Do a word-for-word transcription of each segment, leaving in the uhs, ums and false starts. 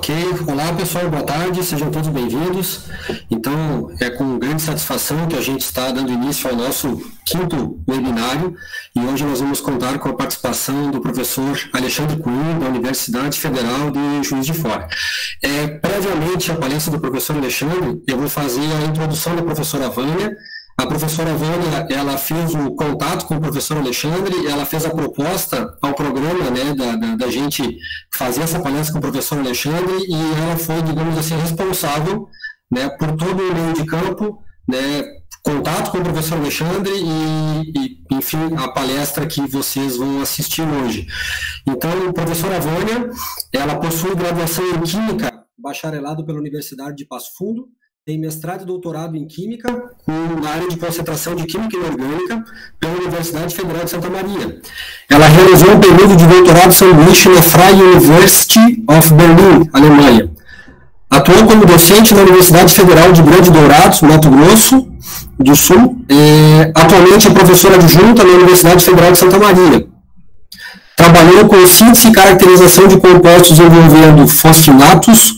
Ok, olá pessoal, boa tarde, sejam todos bem-vindos. Então, é com grande satisfação que a gente está dando início ao nosso quinto webinário e hoje nós vamos contar com a participação do professor Alexandre Cunha, da Universidade Federal de Juiz de Fora. É, previamente à palestra do professor Alexandre, eu vou fazer a introdução da professora Vânia. A professora Vânia, ela fez o contato com o professor Alexandre, ela fez a proposta ao programa, né, da, da, da gente fazer essa palestra com o professor Alexandre e ela foi, digamos assim, responsável, né, por todo o meio de campo, né, contato com o professor Alexandre e, e, enfim, a palestra que vocês vão assistir hoje. Então, a professora Vânia, ela possui graduação em Química, bacharelado pela Universidade de Passo Fundo, tem mestrado e doutorado em Química, com, na área de concentração de Química Inorgânica, pela Universidade Federal de Santa Maria. Ela realizou um período de doutorado sanduíche na Freie University of Berlin, Alemanha. Atuou como docente na Universidade Federal de Grande Dourados, Mato Grosso do Sul. É, atualmente é professora adjunta na Universidade Federal de Santa Maria. Trabalhou com síntese e caracterização de compostos envolvendo fosfinatos,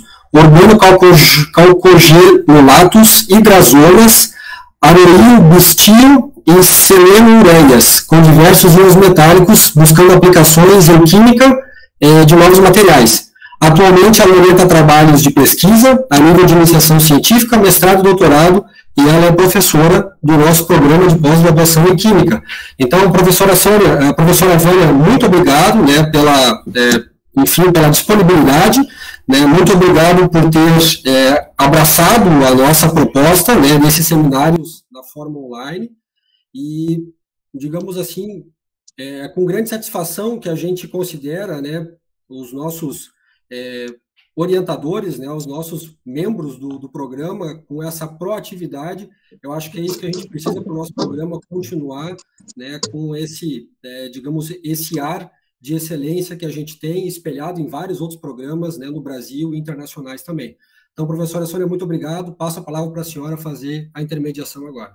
organocalcogenolatos, hidrazonas, aroil bustio e seleno-ureias, com diversos íons metálicos, buscando aplicações em química eh, de novos materiais. Atualmente, ela orienta trabalhos de pesquisa a nível de iniciação científica, mestrado e doutorado, e ela é professora do nosso programa de pós-graduação em Química. Então, professora Sônia, a professora Vânia, muito obrigado, né, pela, é, enfim, pela disponibilidade. Né, muito obrigado por ter é, abraçado a nossa proposta, né, nesses seminários da forma online e, digamos assim, é com grande satisfação que a gente considera, né, os nossos é, orientadores, né, os nossos membros do, do programa com essa proatividade. Eu acho que é isso que a gente precisa para o nosso programa continuar, né, com esse, é, digamos, esse ar de excelência que a gente tem espelhado em vários outros programas, né, no Brasil e internacionais também. Então, professora Sônia, muito obrigado. Passo a palavra para a senhora fazer a intermediação agora.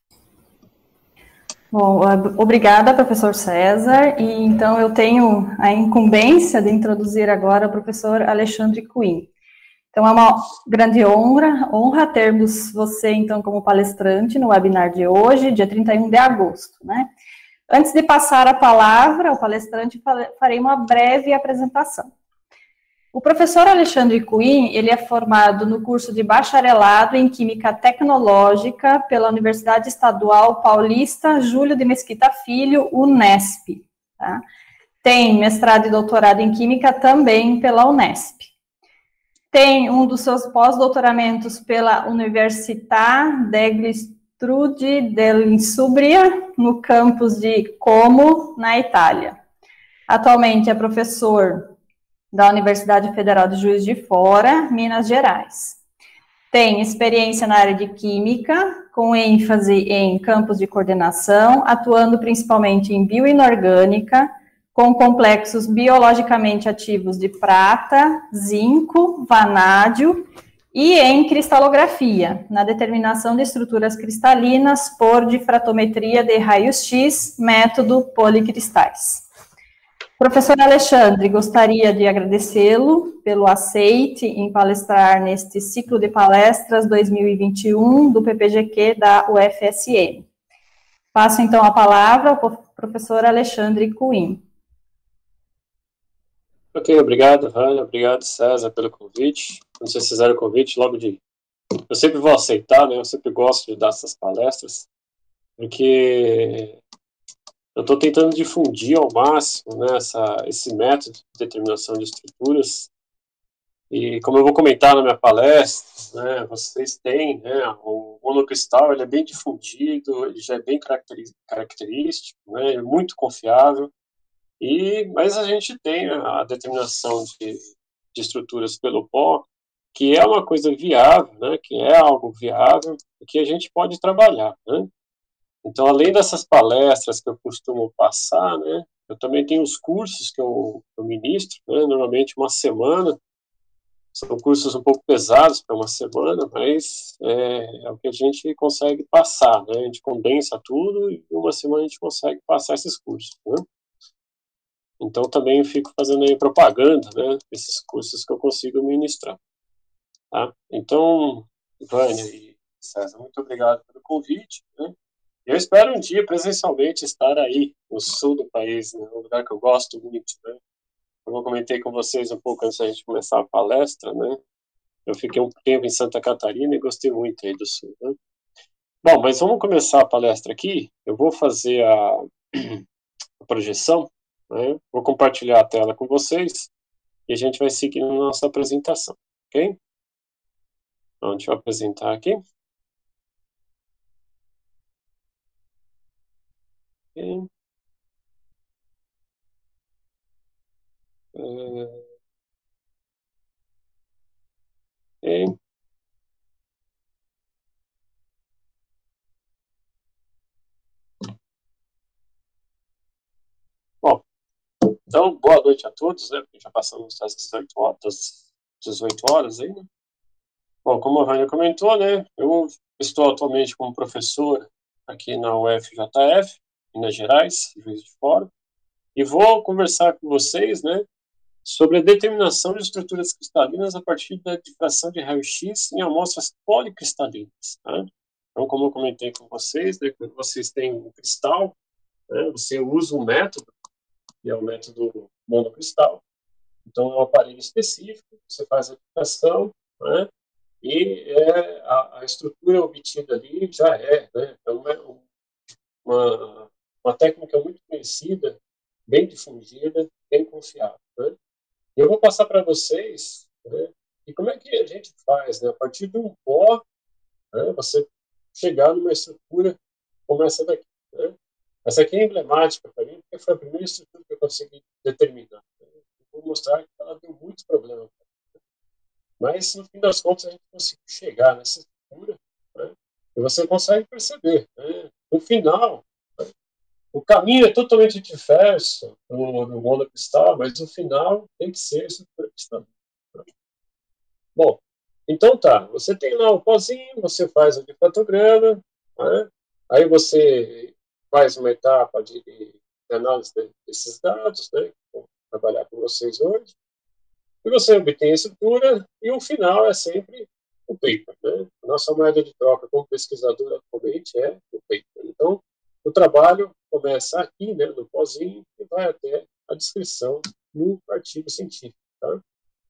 Bom, obrigada, professor César. E então eu tenho a incumbência de introduzir agora o professor Alexandre Cunha. Então é uma grande honra, honra termos você então como palestrante no webinar de hoje, dia trinta e um de agosto, né? Antes de passar a palavra ao palestrante, farei uma breve apresentação. O professor Alexandre Cunha, ele é formado no curso de bacharelado em Química Tecnológica pela Universidade Estadual Paulista Júlio de Mesquita Filho, Unesp. Tá? Tem mestrado e doutorado em Química também pela Unesp. Tem um dos seus pós-doutoramentos pela Università degli Studi dell'Insubria, no campus de Como, na Itália. Atualmente é professor da Universidade Federal de Juiz de Fora, Minas Gerais. Tem experiência na área de Química, com ênfase em campos de coordenação, atuando principalmente em bioinorgânica, com complexos biologicamente ativos de prata, zinco, vanádio, e em cristalografia, na determinação de estruturas cristalinas por difratometria de raios-x, método policristais. Professor Alexandre, gostaria de agradecê-lo pelo aceite em palestrar neste ciclo de palestras dois mil e vinte e um do P P G Q da U F S M. Passo então a palavra ao professor Alexandre Cunha. Ok, obrigado, Vânia, obrigado, César, pelo convite. Quando vocês fizeram o convite, logo de... Eu sempre vou aceitar, né? Eu sempre gosto de dar essas palestras, porque eu estou tentando difundir ao máximo, né, essa, esse método de determinação de estruturas. E como eu vou comentar na minha palestra, né, vocês têm, né, o monocristal, ele é bem difundido, ele já é bem característico, né, é muito confiável. E, mas a gente tem a determinação de, de estruturas pelo pó, que é uma coisa viável, né, que é algo viável, que a gente pode trabalhar, né? Então, além dessas palestras que eu costumo passar, né, eu também tenho os cursos que eu, eu ministro, né, normalmente uma semana. São cursos um pouco pesados para uma semana, mas é, é o que a gente consegue passar, né? A gente condensa tudo e em uma semana a gente consegue passar esses cursos, né? Então também eu fico fazendo aí propaganda, né, desses cursos que eu consigo ministrar. Tá? Então, Vânia e César, muito obrigado pelo convite, né? Eu espero um dia presencialmente estar aí no sul do país, né, um lugar que eu gosto muito, né? Como eu comentei com vocês um pouco antes da gente começar a palestra, né? Eu fiquei um tempo em Santa Catarina e gostei muito aí do sul, né? Bom, mas vamos começar a palestra aqui. Eu vou fazer a, a projeção, né? Vou compartilhar a tela com vocês e a gente vai seguir na nossa apresentação, ok? Então, deixa eu apresentar aqui. Okay. Uh, okay. Bom, então, boa noite a todos, né? Porque já passamos das dezoito horas, das dezoito horas aí, né? Bom, como a Vânia comentou, né? Eu estou atualmente como professor aqui na U F J F, Minas Gerais, Juiz de Fora, e vou conversar com vocês, né, sobre a determinação de estruturas cristalinas a partir da difração de raio-x em amostras policristalinas. Tá? Então, como eu comentei com vocês, né, quando vocês têm um cristal, né, você usa um método, que é o método monocristal. Então, é um aparelho específico, você faz a difração, né, e é, a, a estrutura obtida ali já é, né, é uma, uma, uma técnica muito conhecida, bem difundida, bem confiável. Né? Eu vou passar para vocês, né, e como é que a gente faz, né, a partir de um pó, né, você chegar numa estrutura como essa daqui. Né? Essa aqui é emblemática para mim, porque foi a primeira estrutura que eu consegui determinar. Né? Eu vou mostrar que ela deu muitos problemas. Mas, no fim das contas, a gente conseguiu chegar nessa estrutura, né, e você consegue perceber. Né? No final, o caminho é totalmente diverso no, no monocristal, mas no final tem que ser estrutura cristalina. Bom, então tá, você tem lá o pozinho, você faz o difratograma, né? Aí você faz uma etapa de, de análise desses dados, né? Vou trabalhar com vocês hoje, e você obtém a estrutura, e o final é sempre o paper. Né? A nossa moeda de troca como pesquisador atualmente é o paper. Então, o trabalho começa aqui, né, no pozinho, e vai até a descrição no artigo científico. Tá?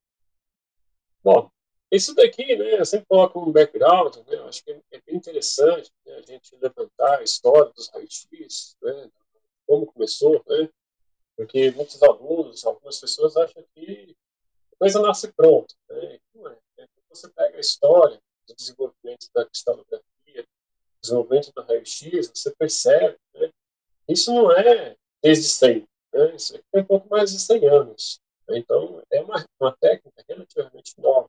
Bom, isso daqui, né, eu sempre coloco um background, né, eu acho que é bem interessante, né, a gente levantar a história dos raios-x, né, como começou, né, porque muitos alunos, algumas pessoas acham que a coisa nasce pronta. Né, não é, né, você pega a história do desenvolvimento da cristalografia, desenvolvimento do raio-x, você percebe, né, isso não é desde sempre, né, isso aqui tem um pouco mais de cem anos. Né, então, é uma, uma técnica relativamente nova.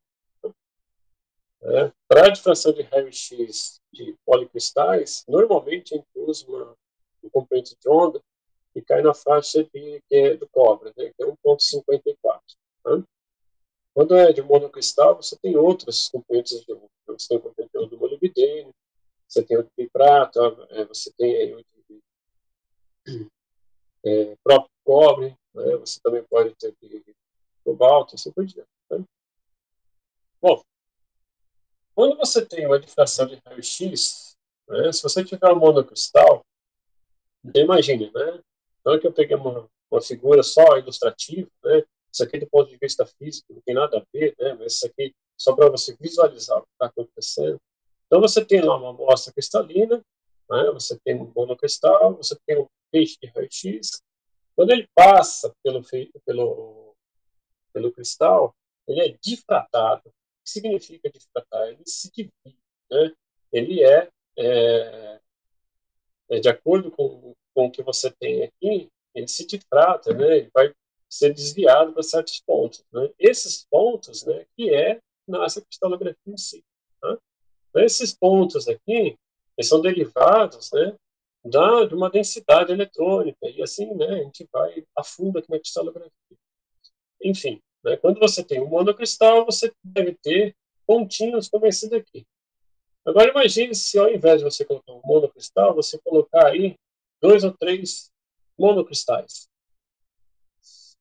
É, para a difração de raio-x de policristais, normalmente a gente usa uma, um componente de onda que cai na faixa de, que é do cobre, né, que é um ponto cinquenta e quatro. Tá? Quando é de monocristal, você tem outros componentes de onda. Você tem o componente de onda do molibdênio, você tem o de prata, é, você tem o de é, próprio cobre, né, você também pode ter de cobalto, assim por diante. Tá? Bom, quando você tem uma difração de raio-x, né, se você tiver um monocristal, imagine, né? Não é que eu peguei uma, uma figura só ilustrativa, né? Isso aqui do ponto de vista físico não tem nada a ver, né? Mas isso aqui só para você visualizar o que está acontecendo. Então você tem lá uma amostra cristalina, né? Você tem um monocristal, você tem um feixe de raio-x. Quando ele passa pelo, pelo, pelo cristal, ele é difratado. O que significa difratar? Ele se divide, né? Ele é, é, é de acordo com, com o que você tem aqui, ele se difrata, né? Ele vai ser desviado para certos pontos, né? Esses pontos, né, que é nossa cristalografia em si. Tá? Então, esses pontos aqui, eles são derivados, né, da, de uma densidade eletrônica, e assim, né, a gente vai a fundo aqui na cristalografia. Enfim, né, quando você tem um monocristal, você deve ter pontinhos como esse daqui. Agora imagine se ao invés de você colocar um monocristal, você colocar aí dois ou três monocristais.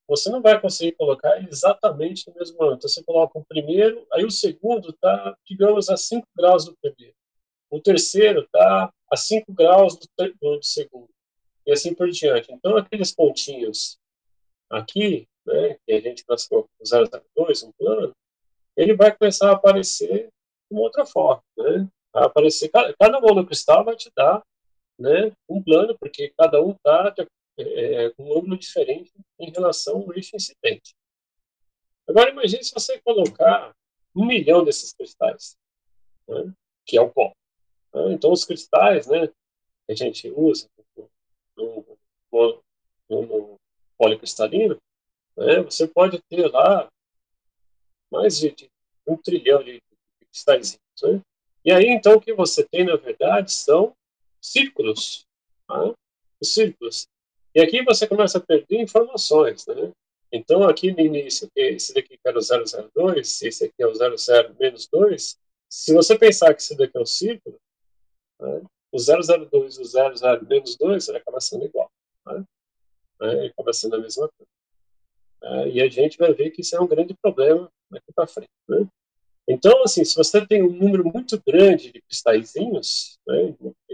você não vai conseguir colocar exatamente no mesmo ângulo. Então, você coloca o primeiro, aí o segundo está, digamos, a cinco graus do primeiro. O terceiro está a cinco graus do, do segundo. E assim por diante. Então, aqueles pontinhos aqui, né, que a gente classificou como zero zero dois, um plano, ele vai começar a aparecer de uma outra forma. Né? Vai aparecer, cada, cada monocristal vai te dar, né, um plano, porque cada um está é, com um ângulo diferente em relação ao eixo incidente. Agora, imagine se você colocar um milhão desses cristais, né, que é o pó. Né? Então, os cristais, né, que a gente usa no, no, no, no policristalino, né, você pode ter lá mais de, de um trilhão de, de cristais. Né? E aí, então, o que você tem, na verdade, são círculos. Tá? Os círculos. E aqui você começa a perder informações. Né? Então, aqui no início, esse daqui que era o zero zero dois, esse aqui é o zero zero menos dois, se você pensar que esse daqui é um círculo, né, o zero zero dois e o zero zero menos dois ele acaba sendo igual. Né? Ele acaba sendo a mesma coisa. É, e a gente vai ver que isso é um grande problema daqui para frente. Né? Então, assim, se você tem um número muito grande de cristalzinhos, né,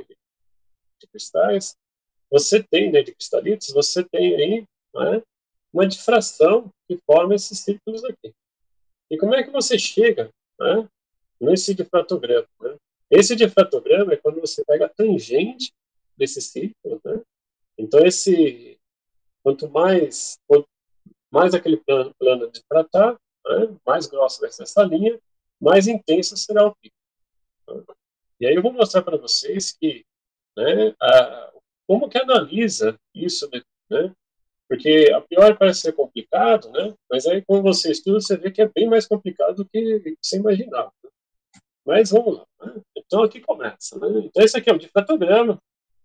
de cristais, você tem, né, de cristalitos, você tem aí, né, uma difração que forma esses círculos aqui. E como é que você chega, né, nesse difratograma? Né? Esse difratograma é quando você pega a tangente desse círculo. Né? Então, esse, quanto mais, quanto mais aquele plano, plano difratar, né, mais grossa vai ser essa linha, mais intenso será o pico. Né? E aí eu vou mostrar para vocês que, né, a, como que analisa isso, né? Porque a priori parece ser complicado, né? Mas aí quando você estuda, você vê que é bem mais complicado do que você imaginava. Né? Mas vamos lá. Né? Então aqui começa. Né? Então esse aqui é o difratograma.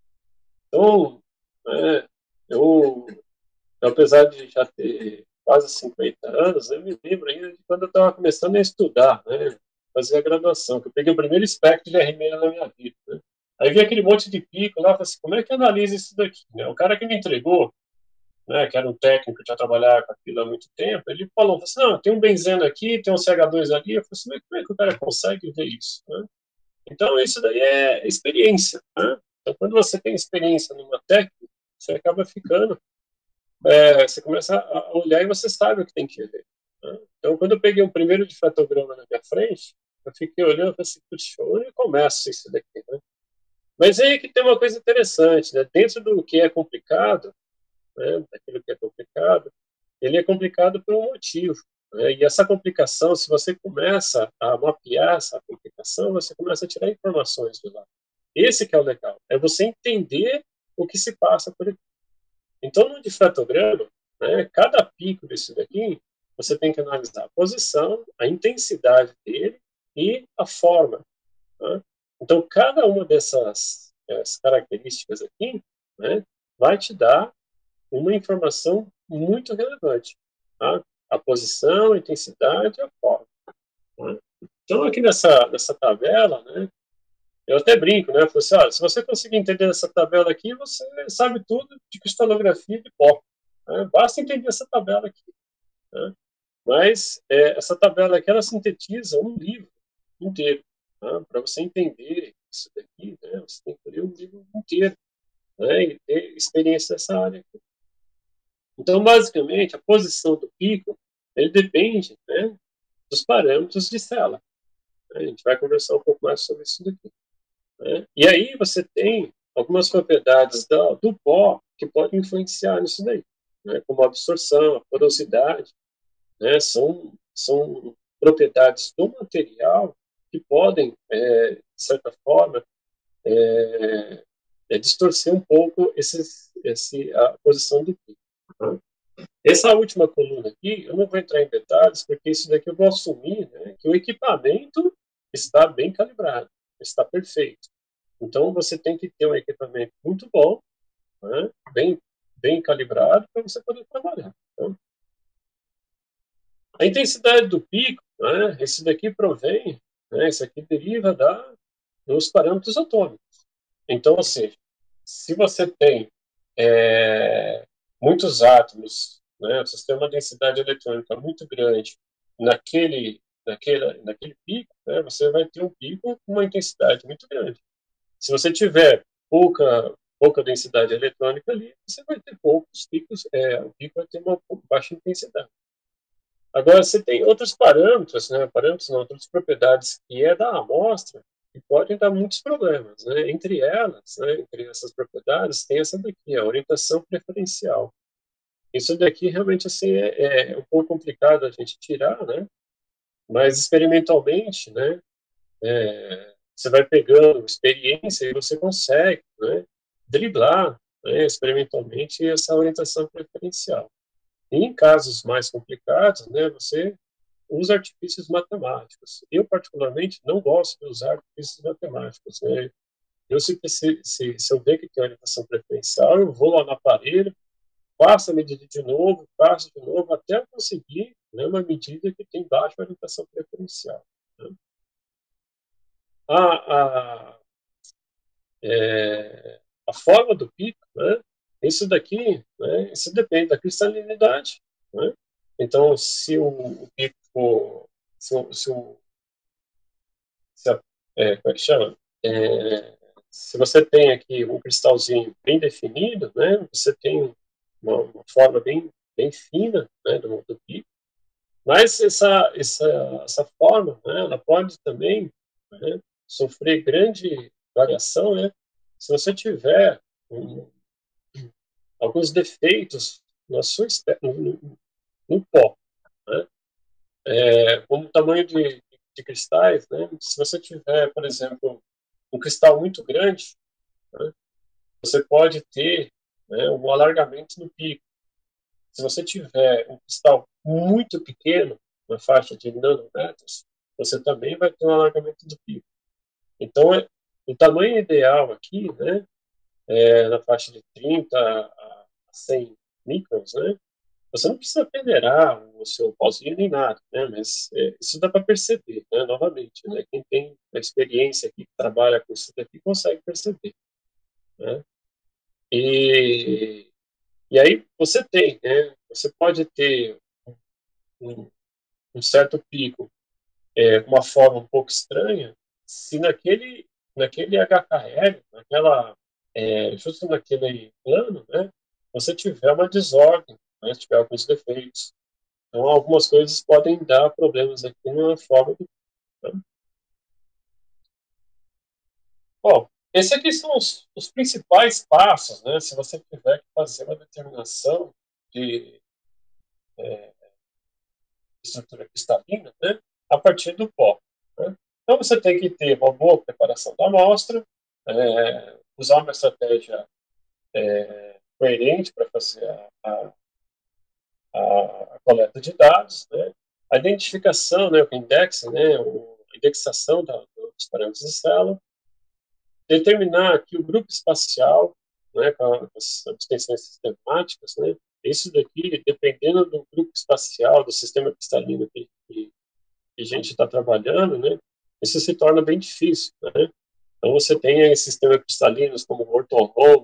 Então, né, eu, eu, apesar de já ter quase cinquenta anos, eu me lembro ainda de quando eu estava começando a estudar, né? Fazer a graduação, que eu peguei o primeiro espectro de R M na minha vida. Né? Aí vi aquele monte de pico lá, falei assim, como é que analisa isso daqui? Né? O cara que me entregou, né, que era um técnico que já trabalhava com aquilo há muito tempo, ele falou assim, não, tem um benzeno aqui, tem um C H dois ali. Eu falei assim, mas como é que o cara consegue ver isso? Né? Então, isso daí é experiência. Né? Então, quando você tem experiência numa técnica, você acaba ficando, é, você começa a olhar e você sabe o que tem que ver. Né? Então, quando eu peguei o primeiro difratograma na minha frente, eu fiquei olhando e falei assim, puxa, onde começa isso daqui? Né? Mas aí que tem uma coisa interessante, né? Dentro do que é complicado, né, daquilo que é complicado, ele é complicado por um motivo. Né? E essa complicação, se você começa a mapear essa complicação, você começa a tirar informações de lá. Esse que é o legal, é você entender o que se passa por aqui. Então, no difratograma, né, cada pico desse daqui, você tem que analisar a posição, a intensidade dele e a forma. Né? Então, cada uma dessas, dessas características aqui, né, vai te dar uma informação muito relevante. Tá? A posição, a intensidade e a forma. Né? Então, aqui nessa, nessa tabela, né, eu até brinco, né? Eu falo assim, olha, se você conseguir entender essa tabela aqui, você sabe tudo de cristalografia de pó. Né? Basta entender essa tabela aqui. Né? Mas é, essa tabela aqui, ela sintetiza um livro inteiro. Tá? Para você entender isso daqui, né, você tem que ler um livro inteiro, né, e ter experiência nessa área aqui. Então, basicamente, a posição do pico, ele depende, né, dos parâmetros de Sela. A gente vai conversar um pouco mais sobre isso daqui. Né? E aí você tem algumas propriedades do, do pó que podem influenciar nisso daí, né, como a absorção, a porosidade, né, são, são propriedades do material que podem, é, de certa forma, é, é, distorcer um pouco esses, esse, a posição do pico. Né? Essa última coluna aqui, eu não vou entrar em detalhes, porque isso daqui eu vou assumir, né, que o equipamento está bem calibrado, está perfeito. Então, você tem que ter um equipamento muito bom, né, bem, bem calibrado, para você poder trabalhar. Então, a intensidade do pico, né, esse daqui provém, né, esse aqui deriva da, dos parâmetros atômicos. Então, ou seja, se você tem é, muitos átomos né, se você tem uma densidade eletrônica muito grande naquele, naquele, naquele pico, né, você vai ter um pico com uma intensidade muito grande. Se você tiver pouca, pouca densidade eletrônica ali, você vai ter poucos picos, é, o pico vai ter uma baixa intensidade. Agora, você tem outros parâmetros, né, parâmetros não, outras propriedades que é da amostra, que podem dar muitos problemas, né? Entre elas, né, entre essas propriedades, tem essa daqui, a orientação preferencial. Isso daqui realmente assim é, é um pouco complicado a gente tirar, né? Mas experimentalmente, né, é, você vai pegando experiência e você consegue, né, driblar, né, experimentalmente essa orientação preferencial. E em casos mais complicados, né, você usa artifícios matemáticos. Eu, particularmente, não gosto de usar artifícios matemáticos. Né? Eu, se, se, se, se eu ver que tem orientação preferencial, eu vou lá no aparelho, faço a medida de novo, faço de novo, até eu conseguir, né, uma medida que tem baixa orientação preferencial. Né? A, a, é, a forma do pico, né, isso daqui, né, isso depende da cristalinidade. Né? Então, se o, o pico for, se o, se o se, a- é, como é que chama? É, se você tem aqui um cristalzinho bem definido, né, você tem uma, uma forma bem, bem fina, né, do, do pico, mas essa, essa, essa forma, né, ela pode também, né, sofrer grande variação, né, se você tiver um, alguns defeitos na sua, espe- no, no, no pó, né, é, como o tamanho de, de cristais, né, se você tiver, por exemplo, um cristal muito grande, né, você pode ter, né, um alargamento no pico. Se você tiver um cristal muito pequeno, na faixa de nanômetros, você também vai ter um alargamento do pico. Então, é, o tamanho ideal aqui, né, é na faixa de trinta a cem microns, né, você não precisa peneirar o seu pauzinho nem nada, né, mas é, isso dá para perceber, né, novamente. Né, quem tem a experiência aqui, que trabalha com isso daqui, consegue perceber. Né. E, e aí você tem, né, você pode ter um, um certo pico, é, uma forma um pouco estranha, se naquele, naquele H K L, naquela, é, justo naquele plano, né, você tiver uma desordem, né, tiver alguns defeitos. Então, algumas coisas podem dar problemas aqui na forma do. Né? Bom, esses aqui são os, os principais passos, né, se você tiver que fazer uma determinação de estrutura cristalina, né, a partir do pó. Né? Então, você tem que ter uma boa preparação da amostra, é, usar uma estratégia é, coerente para fazer a, a, a, coleta de dados, né? A identificação, né, o index, né, o, a indexação da, dos parâmetros de célula, determinar aqui o grupo espacial, né, com as abstenções sistemáticas, né, isso daqui, dependendo do grupo espacial, do sistema cristalino que, que, que a gente está trabalhando, né, isso se torna bem difícil, né. Então, você tem aí sistemas cristalinos como o ortorrômico,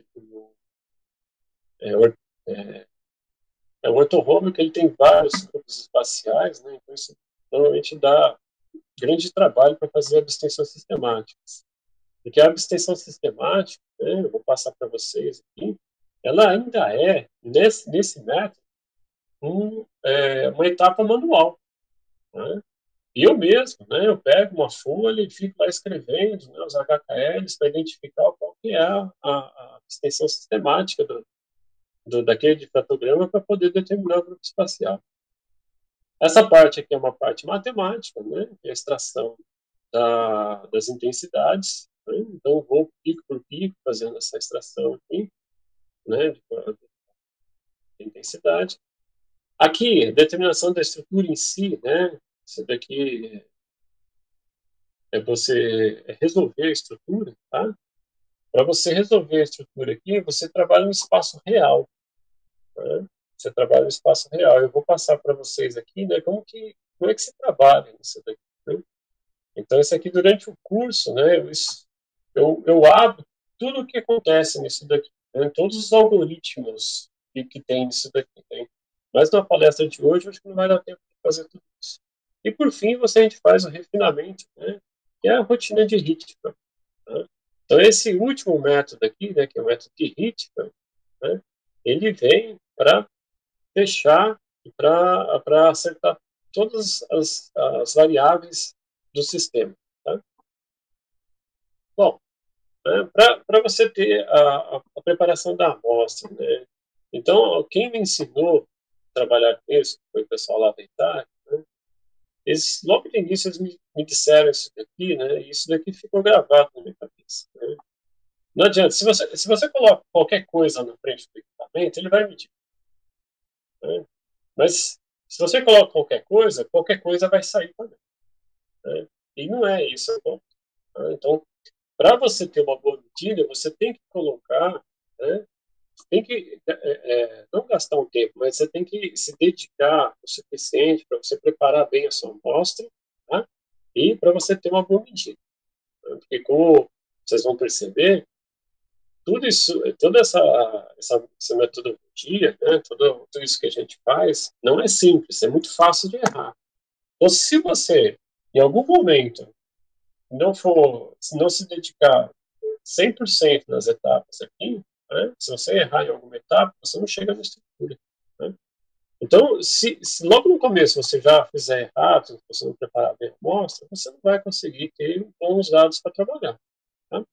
é, é, é, o ortorrômico, ele tem vários grupos espaciais, né, então isso normalmente dá grande trabalho para fazer abstenções sistemáticas. Porque a abstenção sistemática, né, eu vou passar para vocês aqui, ela ainda é, nesse, nesse método, um, é, uma etapa manual. Né? E eu mesmo, né, eu pego uma folha e fico lá escrevendo, né, os H K Ls para identificar qual que é a, a, a abstenção sistemática do, do, daquele difratograma para poder determinar o grupo espacial. Essa parte aqui é uma parte matemática, né, que é a extração da, das intensidades. Né? Então, eu vou pico por pico fazendo essa extração aqui, né, de, de intensidade. Aqui, determinação da estrutura em si, né, isso daqui é você resolver a estrutura, tá? Para você resolver a estrutura aqui, você trabalha no espaço real. Né? Você trabalha no espaço real. Eu vou passar para vocês aqui, né, como que como é que se trabalha nisso daqui. Né? Então, isso aqui durante o curso, né, eu, eu, eu abro tudo o que acontece nisso daqui, né, todos os algoritmos que, que tem nisso daqui. Né? Mas na palestra de hoje, eu acho que não vai dar tempo de fazer tudo isso. E por fim, você a gente faz o refinamento, né, que é a rotina de Hitchcock. Né? Então, esse último método aqui, né, que é o método de Hitchcock, né, ele vem para fechar e para acertar todas as, as variáveis do sistema. Tá? Bom, né, para você ter a, a, a preparação da amostra, né? Então, quem me ensinou a trabalhar com isso, foi o pessoal lá da Itália, né? Eles, logo no início, eles me, me disseram isso daqui, né? E isso daqui ficou gravado na minha cabeça. Né? Não adianta, se você, se você coloca qualquer coisa na frente do equipamento, ele vai medir. Né? Mas, se você coloca qualquer coisa, qualquer coisa vai sair também. Né? E não é isso. Né? Então, para você ter uma boa medida, você tem que colocar, né? Tem que é, é, não gastar um tempo, mas você tem que se dedicar o suficiente para você preparar bem a sua amostra, tá? E para você ter uma boa medida. Né? Porque, como vocês vão perceber, tudo isso, toda essa, essa, essa metodologia, né? tudo, tudo isso que a gente faz, não é simples, é muito fácil de errar. Então, se você, em algum momento, não for, se não se dedicar cem por cento nas etapas aqui, né? Se você errar em alguma etapa, você não chega na estrutura. Né? Então, se, se logo no começo você já fizer errado, se você não preparar bem a amostra, você não vai conseguir ter bons dados para trabalhar. Tá?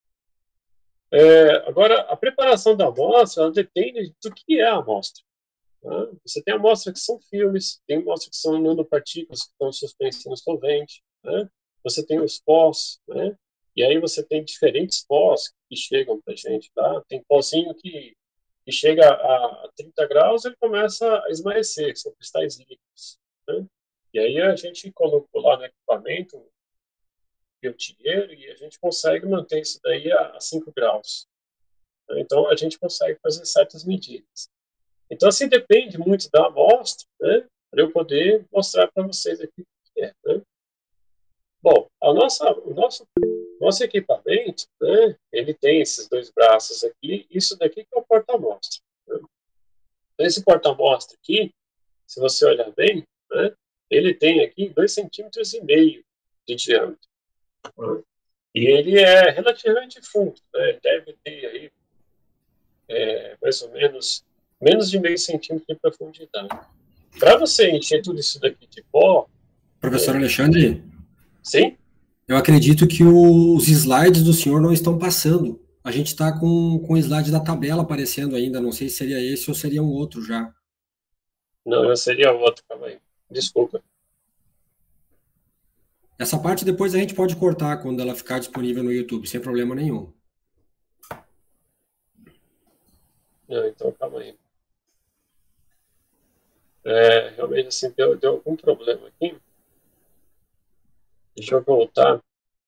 É, agora, a preparação da amostra, ela depende do que é a amostra. Tá? Você tem amostras que são filmes, tem amostras que são nanopartículas que estão suspensas no solvente, né? Você tem os pós, né? E aí você tem diferentes pós que chegam para a gente, tá? Tem pozinho que, que chega a trinta graus, ele começa a esmaecer, são cristais líquidos, né? E aí a gente colocou lá no equipamento o Peltier e a gente consegue manter isso daí a, a cinco graus. Né? Então a gente consegue fazer certas medidas. Então, assim, depende muito da amostra, né, para eu poder mostrar para vocês aqui o que é. Né? Bom, a nossa, o nosso, nosso equipamento, né, ele tem esses dois braços aqui, isso daqui que é o porta-amostra. Né? Então, esse porta-amostra aqui, se você olhar bem, né, ele tem aqui dois centímetros e meio de diâmetro. Né? E ele é relativamente fundo, né, ele deve ter aí é, mais ou menos menos de meio centímetro de profundidade. Para você encher tudo isso daqui de pó... Professor é... Alexandre? Sim? Eu acredito que os slides do senhor não estão passando. A gente está com, com o slide da tabela aparecendo ainda. Não sei se seria esse ou seria um outro já. Não, eu seria outro, calma aí. Desculpa. Essa parte depois a gente pode cortar quando ela ficar disponível no YouTube, sem problema nenhum. Não, então calma aí. É, realmente, assim, deu, deu algum problema aqui. Deixa eu voltar.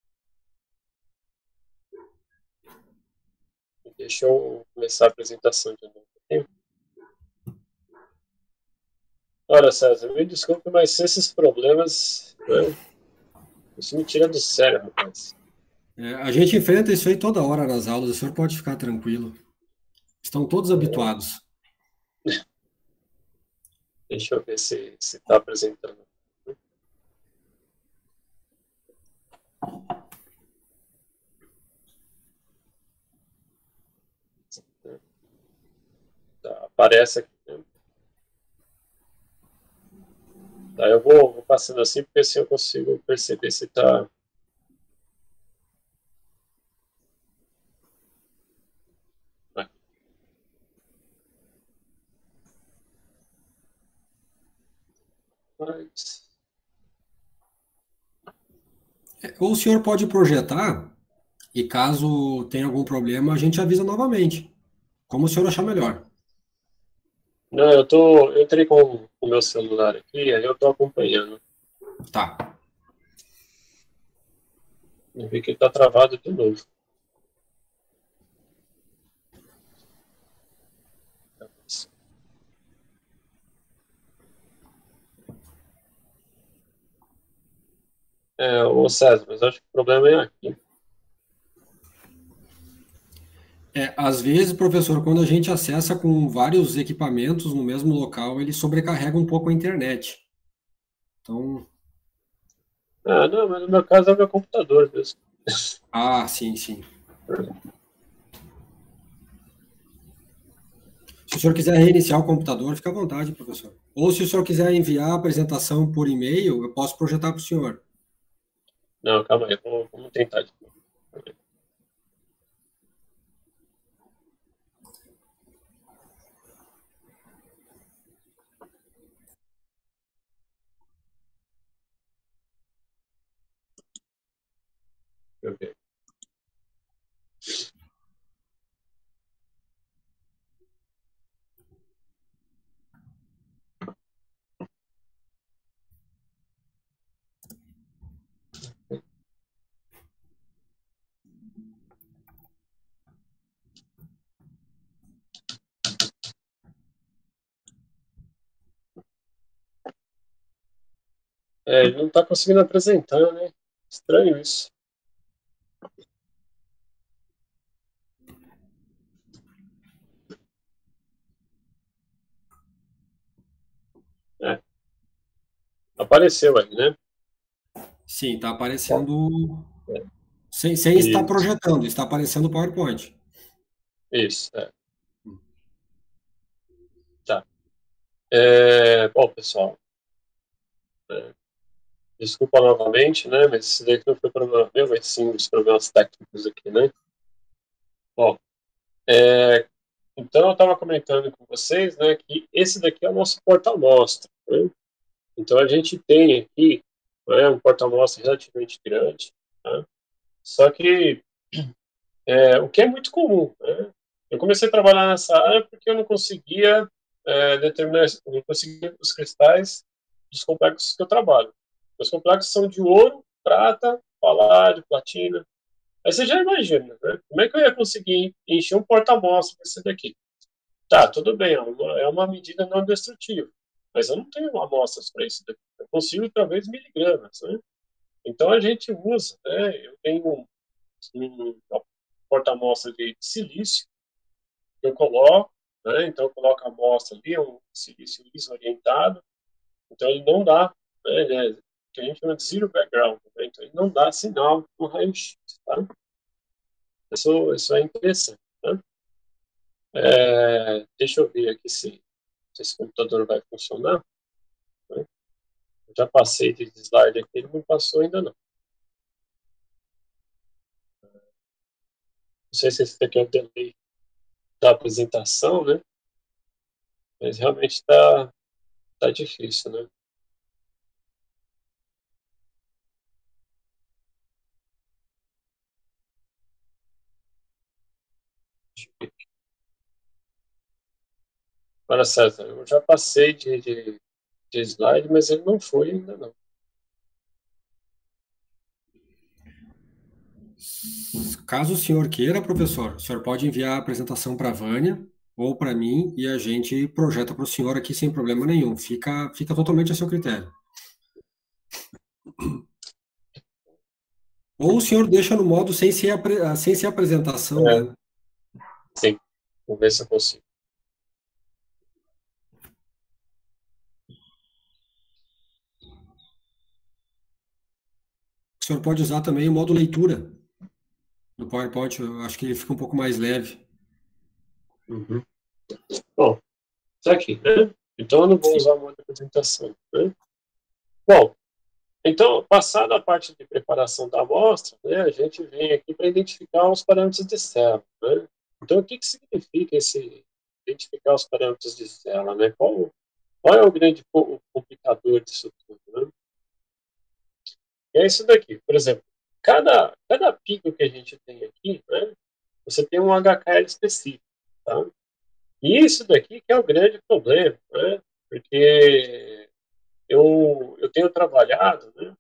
Deixa eu começar a apresentação de novo aqui. Olha, César, me desculpe, mas esses problemas, né, isso me tira do sério, rapaz. É, a gente enfrenta isso aí toda hora nas aulas, o senhor pode ficar tranquilo. Estão todos habituados. Deixa eu ver se está apresentando. Tá, aparece aqui. Né? Tá, eu vou, vou passando assim, porque assim eu consigo perceber se está... Mas... Ou o senhor pode projetar, e caso tenha algum problema, a gente avisa novamente. Como o senhor achar melhor. Não, eu tô, eu entrei com o meu celular aqui, aí eu tô acompanhando. Tá. Eu vi que ele tá travado de novo. É, ô César, mas acho que o problema é aqui. É, às vezes, professor, quando a gente acessa com vários equipamentos no mesmo local, ele sobrecarrega um pouco a internet. Então, Ah, não, mas no meu caso é o meu computador mesmo. ah, sim, sim. Se o senhor quiser reiniciar o computador, fica à vontade, professor. Ou se o senhor quiser enviar a apresentação por e-mail, eu posso projetar para o senhor. Não, calma aí, vamos, vamos tentar de novo. Deixa eu ver. É, ele não está conseguindo apresentar, né? Estranho isso. É, apareceu aí, né? Sim, está Ó, aparecendo é, sem, sem estar isso, projetando, está aparecendo o PowerPoint. isso, é, tá. É, bom, pessoal, é, desculpa novamente, né? Mas isso daqui não foi problema meu, mas sim os problemas técnicos aqui, né? Bom, é, então eu estava comentando com vocês, né, que esse daqui é o nosso porta-amostra, né? Então a gente tem aqui, né, um porta-amostra relativamente grande, tá? Só que é, o que é muito comum, né? Eu comecei a trabalhar nessa área porque eu não conseguia é, determinar, eu não conseguia os cristais dos complexos que eu trabalho. Os complexos são de ouro, prata, paládio, platina. Aí você já imagina, né? Como é que eu ia conseguir encher um porta-amostra desse daqui? Tá, tudo bem, é uma, é uma medida não destrutiva, mas eu não tenho amostras para isso daqui. Eu consigo talvez miligramas, né? Então a gente usa, né? Eu tenho um, um porta-amostra de silício que eu coloco, né? Então eu coloco a amostra ali, é um silício liso orientado, então ele não dá, né? Ele é, que a gente chama de zero background, né? Então ele não dá sinal no raio-x, tá? Isso, isso é interessante, né? É, deixa eu ver aqui se, se esse computador vai funcionar, né? Eu já passei de slide aqui, ele não passou ainda não. Não sei se esse daqui é o delay da apresentação, né? Mas realmente está tá difícil, né? Agora, César, eu já passei de, de, de slide, mas ele não foi ainda não. Caso o senhor queira, professor, o senhor pode enviar a apresentação para a Vânia ou para mim e a gente projeta para o senhor aqui sem problema nenhum. Fica, fica totalmente a seu critério. Ou o senhor deixa no modo sem ser, apre- sem ser apresentação, É, né? sim, vamos ver se eu consigo. O senhor pode usar também o modo leitura do PowerPoint, eu acho que ele fica um pouco mais leve. Uhum. Bom, tá aqui, né? Então eu não vou Sim. usar uma apresentação, né? Bom, então, passada a parte de preparação da amostra, né, a gente vem aqui para identificar os parâmetros de célula, né? Então, o que, que significa esse identificar os parâmetros de célula, né? Qual, qual é o grande co- complicador disso tudo, né? É isso daqui, por exemplo, cada, cada pico que a gente tem aqui, né, você tem um H K L específico, tá? E isso daqui que é o grande problema, né? Porque eu, eu tenho trabalhado, né?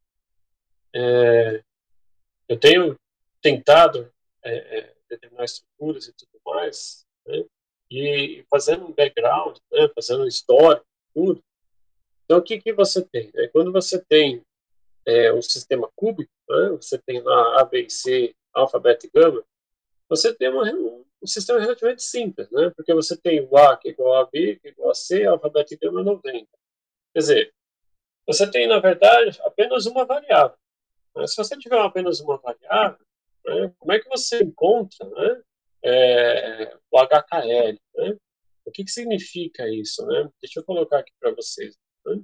Eu tenho tentado é, é, determinar estruturas e tudo mais, né? E fazendo um background, né? Fazendo um histórico, tudo. Então, o que que você tem, né? Quando você tem é, um sistema cúbico, né? Você tem lá A, B e C, alfa, beta e gama. você tem uma, um sistema relativamente simples, né? Porque você tem o A que é igual a B, que é igual a C, a alfabeticamente é noventa. Quer dizer, você tem, na verdade, apenas uma variável. Né? Se você tiver apenas uma variável, né, como é que você encontra, né, é, o H K L? Né? O que, que significa isso? Né? Deixa eu colocar aqui para vocês. Né?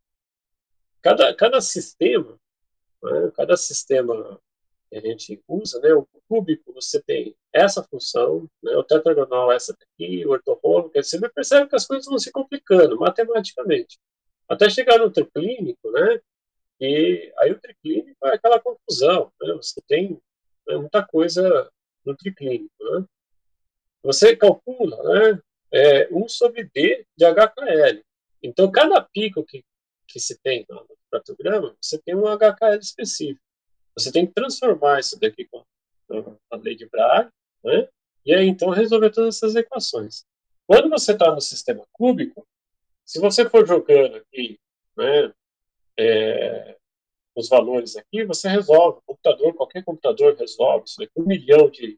Cada, cada sistema, né, cada sistema que a gente usa, né, o cúbico, você tem essa função, né, o tetragonal essa daqui, o ortorrômbico, você percebe que as coisas vão se complicando matematicamente. Até chegar no triclínico, né, e aí o triclínico é aquela confusão, né, você tem, né, muita coisa no triclínico. Né. Você calcula, né, é, um sobre D de H K L. Então, cada pico que, que se tem no espectrograma, você tem um H K L específico. Você tem que transformar isso daqui com a lei de Bragg, né? E aí então resolver todas essas equações. Quando você está no sistema cúbico, se você for jogando aqui, né, é, os valores aqui, você resolve. O computador, qualquer computador resolve isso daqui, um milhão de,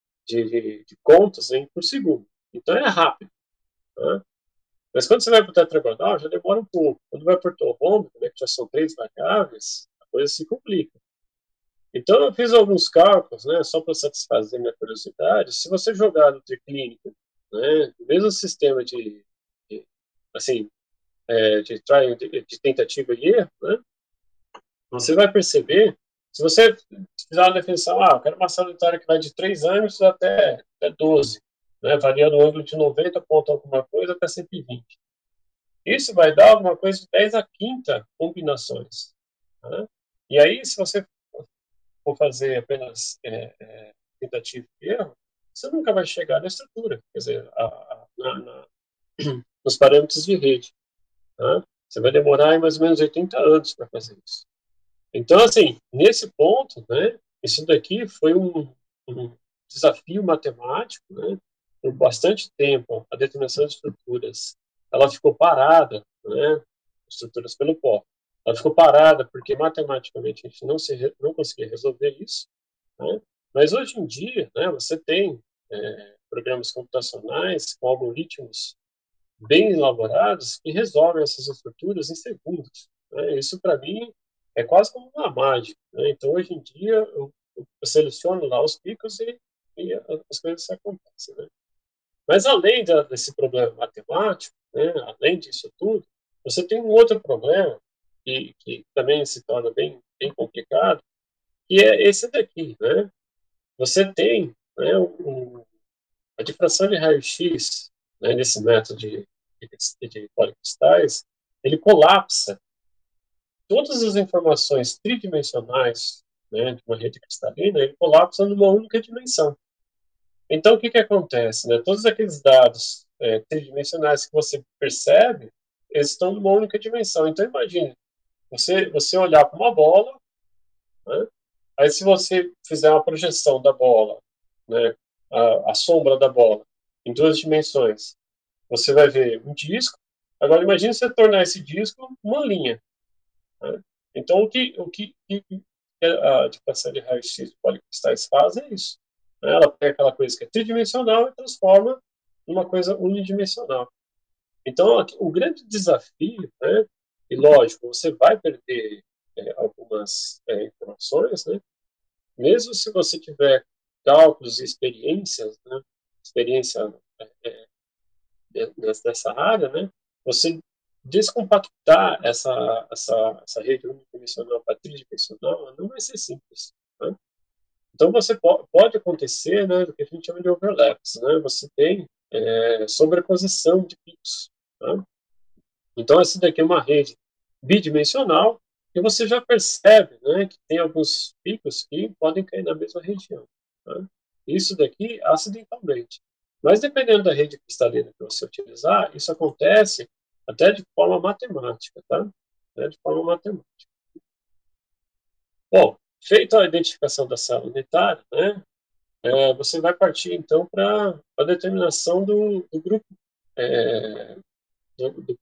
de, de contas, hein, por segundo. Então é rápido. Né? Mas quando você vai para o tetragonal, já demora um pouco. Quando vai para o ortorrômbico, né, que já são três variáveis, a coisa se complica. Então, eu fiz alguns cálculos, né, só para satisfazer minha curiosidade. Se você jogar no triclínico, né, o mesmo sistema de, de assim, é, de, try, de, de tentativa e erro, né, você vai perceber, se você fizer uma definição, ah, eu quero uma sanitária que vai de três anos até, até doze, né, variando o ângulo de noventa ponto alguma coisa até cento e vinte. Isso vai dar alguma coisa de dez a quinta combinações. Né? E aí, se você for fazer apenas é, é, tentativa e erro, você nunca vai chegar na estrutura, quer dizer, a, a, na, na, nos parâmetros de rede. Tá? Você vai demorar mais ou menos oitenta anos para fazer isso. Então, assim, nesse ponto, né, isso daqui foi um, um desafio matemático, né, por bastante tempo, a determinação de estruturas, ela ficou parada, né, estruturas pelo pó. Ela ficou parada porque matematicamente a gente não, se, não conseguia resolver isso, né? Mas hoje em dia, né, você tem é, programas computacionais com algoritmos bem elaborados que resolvem essas estruturas em segundos. Né? Isso, para mim, é quase como uma mágica. Né? Então, hoje em dia, eu, eu seleciono lá os picos e, e as coisas acontecem. Né? Mas, além da, desse problema matemático, né, além disso tudo, você tem um outro problema que, que também se torna bem, bem complicado, que é esse daqui. Né? Você tem, né, um, a difração de raio-x, né, nesse método de, de, de policristais, ele colapsa todas as informações tridimensionais, né, de uma rede cristalina, ele colapsa numa única dimensão. Então, o que, que acontece? Né? Todos aqueles dados é, tridimensionais que você percebe, eles estão numa única dimensão. Então, imagine, você, você olhar para uma bola, né? Aí se você fizer uma projeção da bola, né, a, a sombra da bola, em duas dimensões, você vai ver um disco. Agora, imagine você tornar esse disco uma linha. Né? Então, o que, o que, que a difração de raio-x de policristais faz é isso. Né? Ela pega aquela coisa que é tridimensional e transforma numa coisa unidimensional. Então, o grande desafio, né, e lógico, você vai perder é, algumas é, informações, né, mesmo se você tiver cálculos e experiências, né, experiência é, é, nessa área, né, você descompactar essa, essa, essa rede unidimensional para tridimensional não vai ser simples. Né? Então, você po pode acontecer, né, do que a gente chama de overlaps. Né? Você tem é, sobreposição de picos. Né? Então, essa daqui é uma rede bidimensional e você já percebe, né, que tem alguns picos que podem cair na mesma região. Né? Isso daqui acidentalmente. Mas dependendo da rede cristalina que você utilizar, isso acontece até de forma matemática, tá? Até de forma matemática. Bom, feita a identificação da célula unitária, né, é, você vai partir então para a determinação do, do grupo é, do, do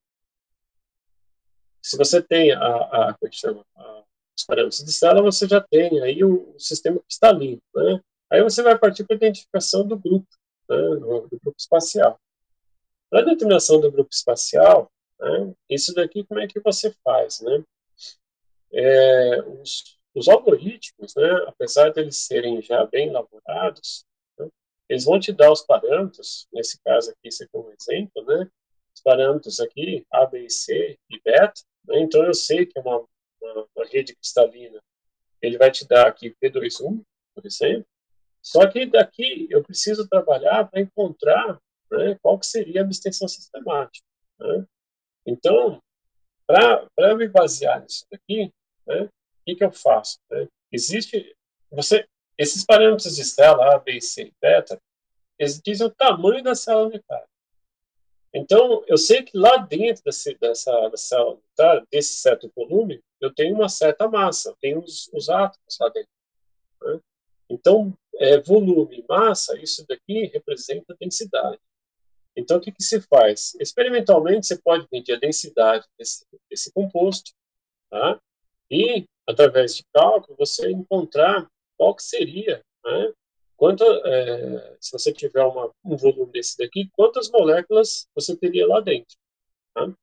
se você tem a, a, a, chama, a, os parâmetros de célula, você já tem aí o, o sistema cristalino, né? Aí você vai partir para a identificação do grupo, né, do, do grupo espacial. Para a determinação do grupo espacial, né, isso daqui como é que você faz, né? É, os, os algoritmos, né, apesar de eles serem já bem elaborados, né, eles vão te dar os parâmetros, nesse caso aqui, esse aqui é um exemplo, né, os parâmetros aqui, A, B, C e beta, né, então eu sei que é uma, uma, uma rede cristalina, ele vai te dar aqui P dois um, por exemplo, só que daqui eu preciso trabalhar para encontrar, né, qual que seria a minha extensão sistemática, né? Então, para me basear nisso daqui, né, o que, que eu faço? Né? Existe, você, esses parâmetros de célula A, B, C e beta, eles dizem o tamanho da célula unitária. Então, eu sei que lá dentro desse, dessa da célula unitária, desse certo volume, eu tenho uma certa massa, eu tenho os, os átomos lá dentro. Né? Então, é, volume e massa, isso daqui representa densidade. Então, o que, que se faz? Experimentalmente, você pode medir a densidade desse, desse composto, tá? E, através de cálculo, você encontrar qual que seria, né? Quanto, é, se você tiver uma, um volume desse daqui, quantas moléculas você teria lá dentro, tá?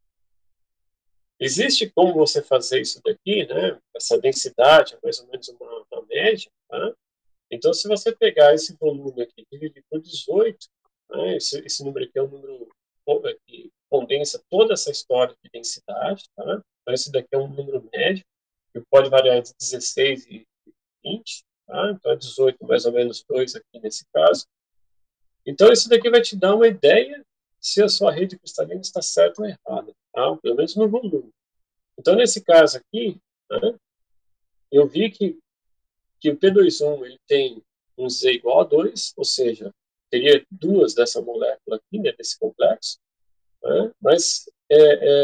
Existe como você fazer isso daqui, né? Essa densidade é mais ou menos uma, uma média, tá? Então, se você pegar esse volume aqui e dividir por dezoito, né, esse, esse número aqui é um número que condensa toda essa história de densidade, tá? Então, esse daqui é um número médio, que pode variar entre dezesseis e vinte, tá? Então, é dezoito mais ou menos dois aqui nesse caso. Então, isso daqui vai te dar uma ideia se a sua rede cristalina está certa ou errada, tá? Pelo menos no volume. Então, nesse caso aqui, né, eu vi que que o P dois um ele tem um Z igual a dois, ou seja, teria duas dessa molécula aqui, né, desse complexo, né, mas é,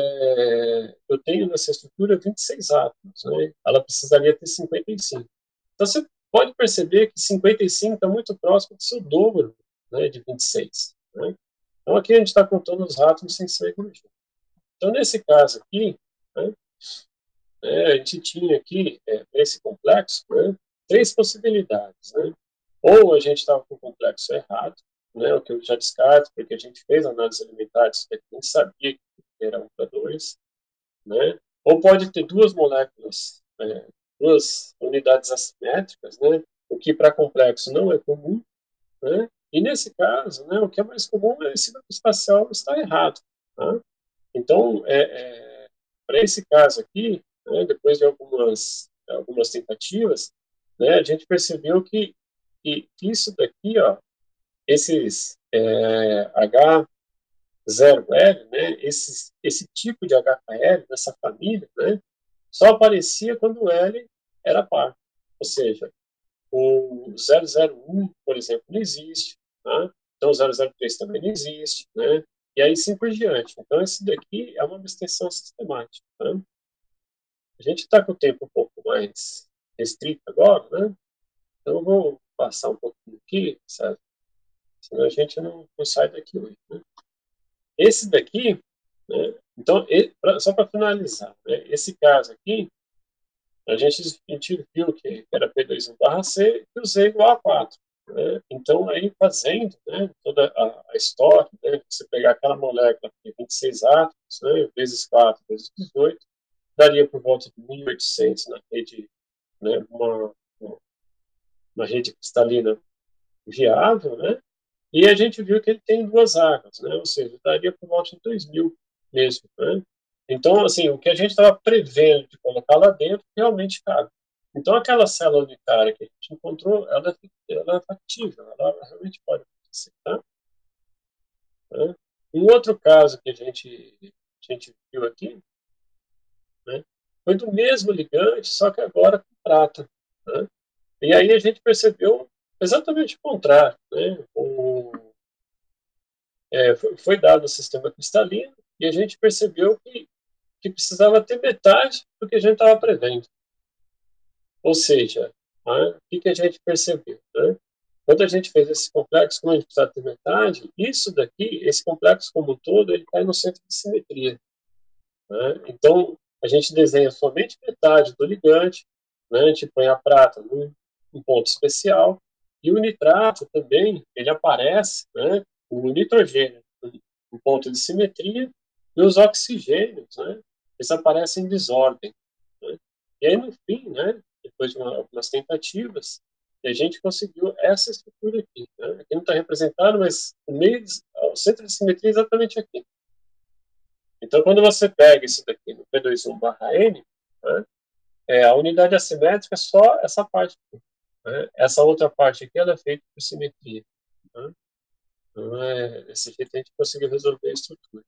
é, eu tenho nessa estrutura vinte e seis átomos, né, ela precisaria ter cinquenta e cinco. Então você pode perceber que cinquenta e cinco está muito próximo do seu dobro, né, de vinte e seis. Né? Então aqui a gente está contando os átomos sem ser hidrogênio. Então nesse caso aqui, né, é, a gente tinha aqui, é, esse complexo, né, três possibilidades, né? Ou a gente estava com o complexo errado, né, o que eu já descarto, porque a gente fez análise alimentar disso daqui, a gente sabia que era um para dois, né? Ou pode ter duas moléculas, é, duas unidades assimétricas, né? O que para complexo não é comum, né? E nesse caso, né, o que é mais comum é esse grupo espacial estar errado, tá? Então, é, é, para esse caso aqui, né, depois de algumas algumas tentativas, né, a gente percebeu que, que isso daqui, ó, esses é, H zero L, né, esse, esse tipo de H K L, dessa família, né, só aparecia quando o L era par. Ou seja, o zero zero um, por exemplo, não existe, tá? Então o zero zero três também não existe, né? E aí sim por diante. Então esse daqui é uma extensão sistemática, tá? A gente está com o tempo um pouco mais restrito agora, né? Então eu vou passar um pouquinho aqui, sabe? Senão a gente não, não sai daqui hoje, né? Esse daqui, né? Então, ele, pra, só para finalizar, né? Esse caso aqui, a gente, a gente viu que era P dois um barra C e o Z igual a quatro. Né? Então, aí fazendo, né, toda a, a história, né, você pegar aquela molécula que tem vinte e seis átomos, né, vezes quatro, vezes dezoito, daria por volta de mil e oitocentos na rede, né, uma, uma rede cristalina viável, né? E a gente viu que ele tem duas águas, né? Ou seja, daria por volta de dois mil mesmo, né? Então, assim, o que a gente estava prevendo de colocar lá dentro realmente cabe. Então, aquela célula unitária que a gente encontrou, ela, ela é factível, ela realmente pode acontecer, tá? Né? Um outro caso que a gente, a gente viu aqui, né, foi do mesmo ligante, só que agora com prata, né? E aí a gente percebeu exatamente o contrário, né? O, é, foi, foi dado o sistema cristalino e a gente percebeu que, que precisava ter metade do que a gente estava prevendo. Ou seja, né, o que, que a gente percebeu? Né? Quando a gente fez esse complexo, como a gente precisava ter metade, isso daqui, esse complexo como um todo, ele cai no centro de simetria. Né? Então, a gente desenha somente metade do ligante, né? A gente põe a prata num, num ponto especial, E o nitrato também, ele aparece, né, o nitrogênio, um ponto de simetria, e os oxigênios, né, eles aparecem em desordem. Né? E aí, no fim, né, depois de uma, algumas tentativas, a gente conseguiu essa estrutura aqui. Né? Aqui não está representado, mas o, meio, o centro de simetria é exatamente aqui. Então, quando você pega isso daqui no P vinte e um barra N, né, é, a unidade assimétrica é só essa parte aqui. Né? Essa outra parte aqui ela é feita por simetria. Né? Então, é, desse jeito a gente conseguiu resolver a estrutura.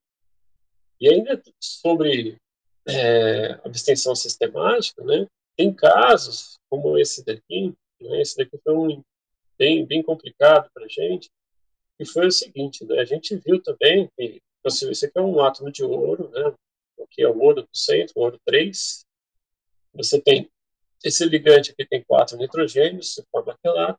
E ainda sobre é, abstenção sistemática, né, tem casos como esse daqui, né, esse daqui foi um bem, bem complicado para a gente, e foi o seguinte, né, a gente viu também que assim, esse aqui é um átomo de ouro, né, aqui é o ouro do centro, o ouro três, você tem esse ligante aqui tem quatro nitrogênios, se forma quelato,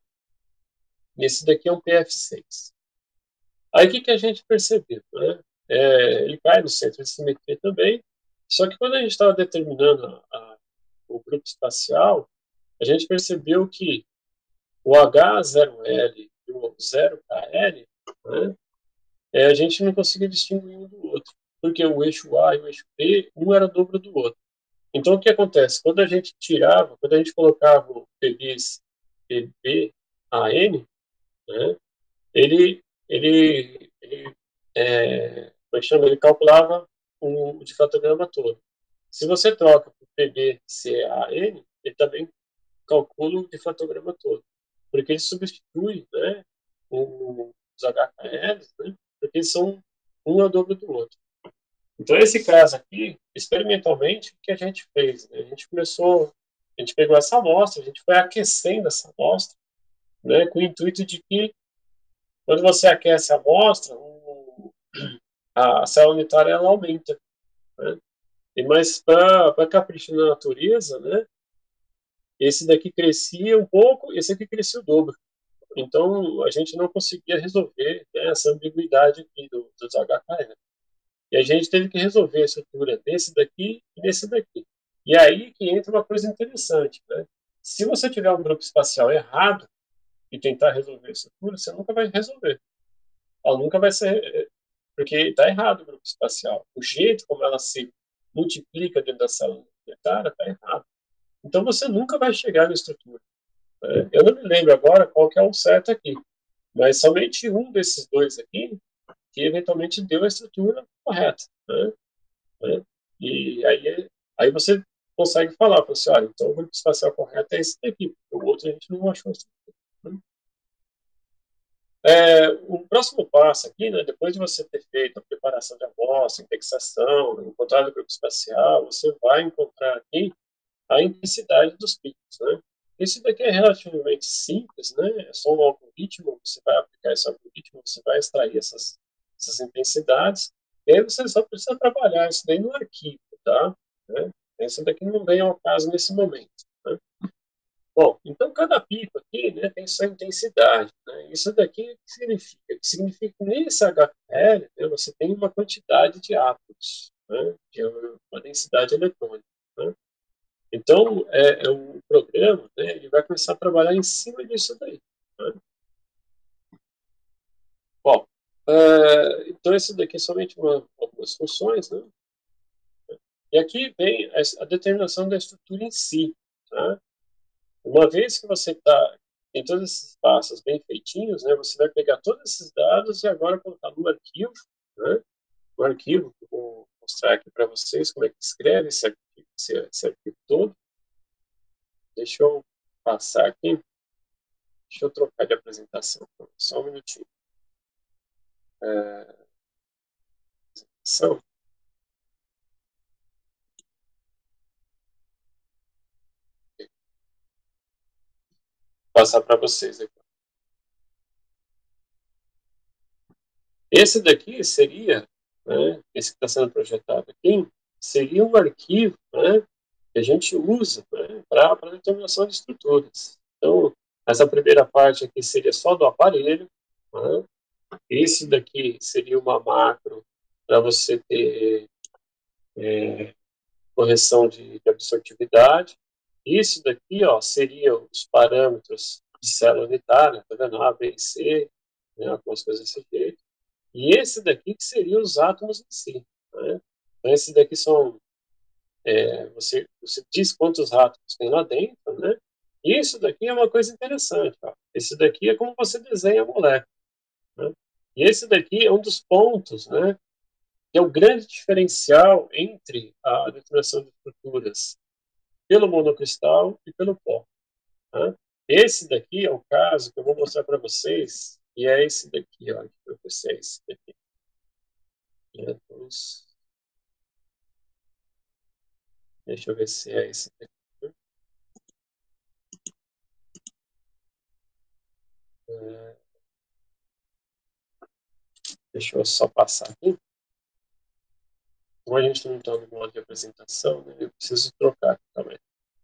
e esse daqui é um P F seis. Aí o que, que a gente percebeu? Né? É, ele cai no centro de simetria também, só que quando a gente estava determinando a, a, o grupo espacial, a gente percebeu que o H zero L e o zero K L, né, é, a gente não conseguia distinguir um do outro, porque o eixo A e o eixo B, um era dobro do outro. Então, o que acontece? Quando a gente tirava, quando a gente colocava o P bis P B A N, né, ele, ele, ele, é, como é que chama? Ele calculava o difratograma todo. Se você troca para o P B C A N, ele também calcula o difratograma todo, porque ele substitui, né, os H K Ls, né, porque eles são um ao dobro do outro. Então, esse caso aqui, experimentalmente, o que a gente fez? Né? A gente começou, a gente pegou essa amostra, a gente foi aquecendo essa amostra, né, com o intuito de que, quando você aquece a amostra, o, a célula unitária ela aumenta. Né? E, mas, para capricho na natureza, né, esse daqui crescia um pouco, esse aqui crescia o dobro. Então, a gente não conseguia resolver, né, essa ambiguidade aqui do, dos H K L. E a gente teve que resolver a estrutura desse daqui e desse daqui. E aí que entra uma coisa interessante, né? Se você tiver um grupo espacial errado e tentar resolver a estrutura, você nunca vai resolver. Ela nunca vai ser... Porque está errado o grupo espacial. O jeito como ela se multiplica dentro da célula nuclear está errado. Então você nunca vai chegar na estrutura. Né? Eu não me lembro agora qual que é o certo aqui, mas somente um desses dois aqui que eventualmente deu a estrutura correta. Né? Né? E aí, aí você consegue falar para você, olha, então o grupo espacial correto é esse daqui, o outro a gente não achou isso. Né? É, o próximo passo aqui, né, depois de você ter feito a preparação de amostra, indexação, encontrado o grupo espacial, você vai encontrar aqui a intensidade dos picos. Né? Esse daqui é relativamente simples, né? É só um algoritmo, você vai aplicar esse algoritmo, você vai extrair essas, essas intensidades, e aí você só precisa trabalhar isso daí no arquivo, tá? Né? Esse daqui não vem ao caso nesse momento. Né? Bom, então cada pico aqui, né, tem sua intensidade. Né? Isso daqui o que significa? Que significa que nesse H L, né, você tem uma quantidade de átomos, né, de uma densidade eletrônica. Né? Então, é, é um programa, né, ele vai começar a trabalhar em cima disso daí. Né? Bom, é, então isso daqui é somente uma, algumas funções, né? E aqui vem a, a determinação da estrutura em si. Tá? Uma vez que você tá, tem todos esses passos bem feitinhos, né, você vai pegar todos esses dados e agora colocar no arquivo, né, no arquivo, que eu vou mostrar aqui para vocês como é que escreve esse arquivo, esse, esse arquivo todo. Deixa eu passar aqui. Deixa eu trocar de apresentação. Só um minutinho. É, apresentação. Vou passar para vocês aqui. Esse daqui seria, né, esse que está sendo projetado aqui, seria um arquivo, né, que a gente usa, né, para a determinação de estruturas. Então, essa primeira parte aqui seria só do aparelho. Né? Esse daqui seria uma macro para você ter é, correção de, de absortividade. Isso daqui, ó, seria os parâmetros de célula unitária, tá vendo? A, B e C, né? Algumas coisas desse jeito. E esse daqui que seriam os átomos em si, né? Então, esses daqui são, é, você, você diz quantos átomos tem lá dentro, né? E isso daqui é uma coisa interessante, ó. Esse daqui é como você desenha a molécula, né? E esse daqui é um dos pontos, né? Que é o grande diferencial entre a determinação de estruturas pelo monocristal e pelo pó, né? Esse daqui é o caso que eu vou mostrar para vocês, e é esse daqui, ó, que eu pensei, esse daqui. Deixa eu ver se é esse daqui. É, deixa eu só passar aqui. Como a gente não está no modo de apresentação, né, eu preciso trocar aqui também.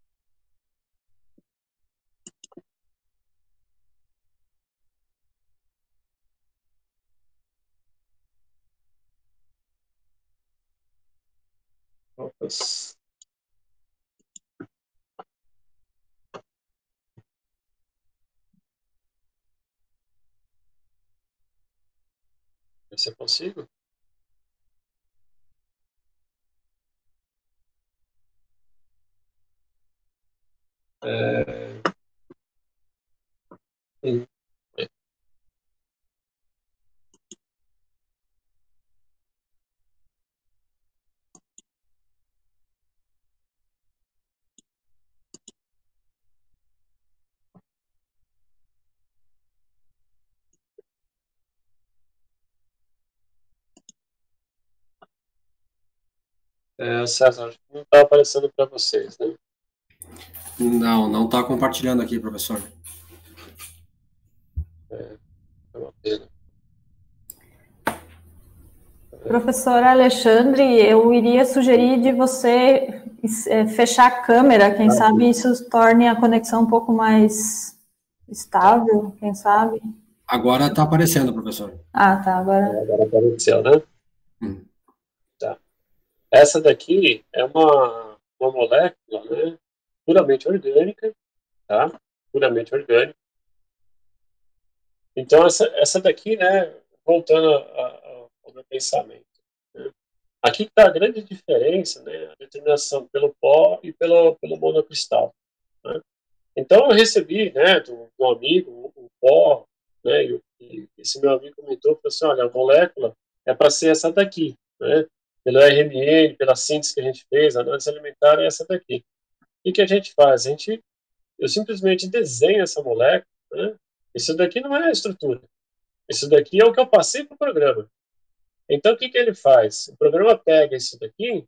Opas. Ver se eu consigo. É... É, César, não está aparecendo para vocês, né? Não, não está compartilhando aqui, professor. É, é uma pena. Professor Alexandre, eu iria sugerir de você fechar a câmera, quem sabe isso torne a conexão um pouco mais estável, quem sabe? Agora está aparecendo, professor. Ah, tá, agora... Agora apareceu, né? Hum. Tá. Essa daqui é uma, uma molécula, né, puramente orgânica, tá? Puramente orgânica. Então, essa, essa daqui, né, voltando a, a, ao meu pensamento, né? Aqui está a grande diferença, né, a determinação pelo pó e pelo, pelo monocristal, né? Então, eu recebi, né, do, do amigo, um pó, né, e, e esse meu amigo comentou, falou assim, olha, a molécula é para ser essa daqui, né? Pelo R M N, pela síntese que a gente fez, a análise alimentar é essa daqui. O que a gente faz? A gente, eu simplesmente desenho essa molécula, né? Isso daqui não é a estrutura. Isso daqui é o que eu passei para o programa. Então, o que, que ele faz? O programa pega isso daqui,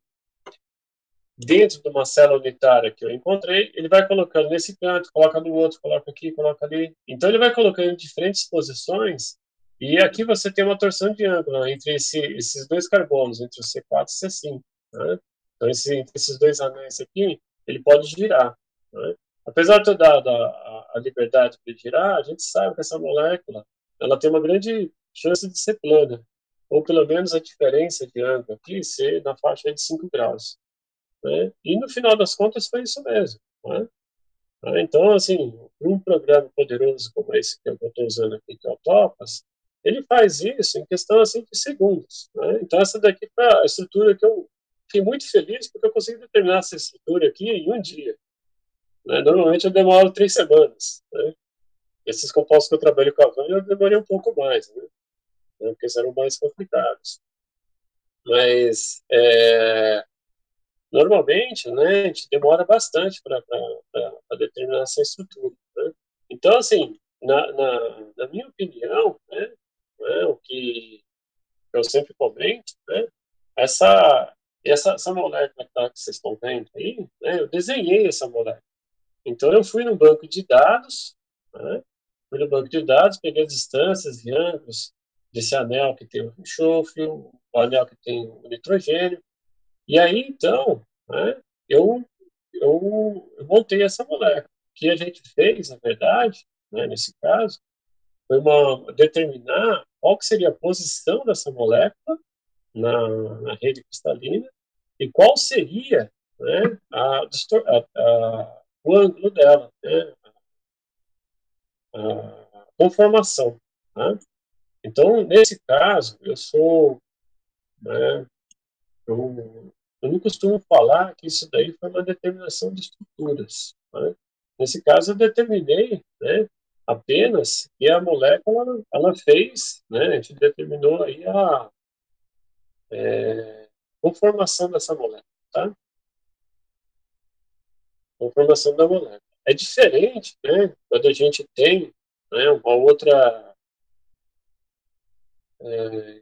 dentro de uma célula unitária que eu encontrei, ele vai colocando nesse canto, coloca no outro, coloca aqui, coloca ali. Então, ele vai colocando em diferentes posições, e aqui você tem uma torção de ângulo entre esse, esses dois carbonos, entre o C quatro e o C cinco. Né? Então, esse, entre esses dois anéis aqui, ele pode girar. Né? Apesar de eu dar a, a liberdade para ele girar, a gente sabe que essa molécula ela tem uma grande chance de ser plana, ou pelo menos a diferença de ângulo aqui ser na faixa de cinco graus. Né? E no final das contas foi isso mesmo. Né? Então, assim, um programa poderoso como esse que eu estou usando aqui, que é o Topas, ele faz isso em questão assim, de segundos. Né? Então, essa daqui foi a estrutura que eu fiquei muito feliz porque eu consegui determinar essa estrutura aqui em um dia. Né? Normalmente eu demoro três semanas. Né? Esses compostos que eu trabalho com a Vânia eu demorei um pouco mais, né? Porque eles eram mais complicados. Mas, é, normalmente, né, a gente demora bastante para determinar essa estrutura. Né? Então, assim, na, na, na minha opinião, né, né, o que eu sempre comento, né, essa, essa, essa molécula que vocês estão vendo aí, né, eu desenhei essa molécula. Então, eu fui no banco de dados, né, fui no banco de dados, peguei as distâncias e ângulos desse anel que tem o enxofre, o anel que tem o nitrogênio, e aí, então, né, eu, eu, eu montei essa molécula. O que a gente fez, na verdade, né, nesse caso, foi uma, determinar qual que seria a posição dessa molécula na, na rede cristalina e qual seria, né, a, a, a, o ângulo dela, né, a conformação, né? Então, nesse caso, eu sou, né, eu, eu não costumo falar que isso daí foi uma determinação de estruturas, né? Nesse caso, eu determinei, né, apenas que a molécula ela fez, né, a gente determinou aí a é, conformação dessa molécula, tá? Conformação da molécula. É diferente, né, quando a gente tem, né, uma outra é,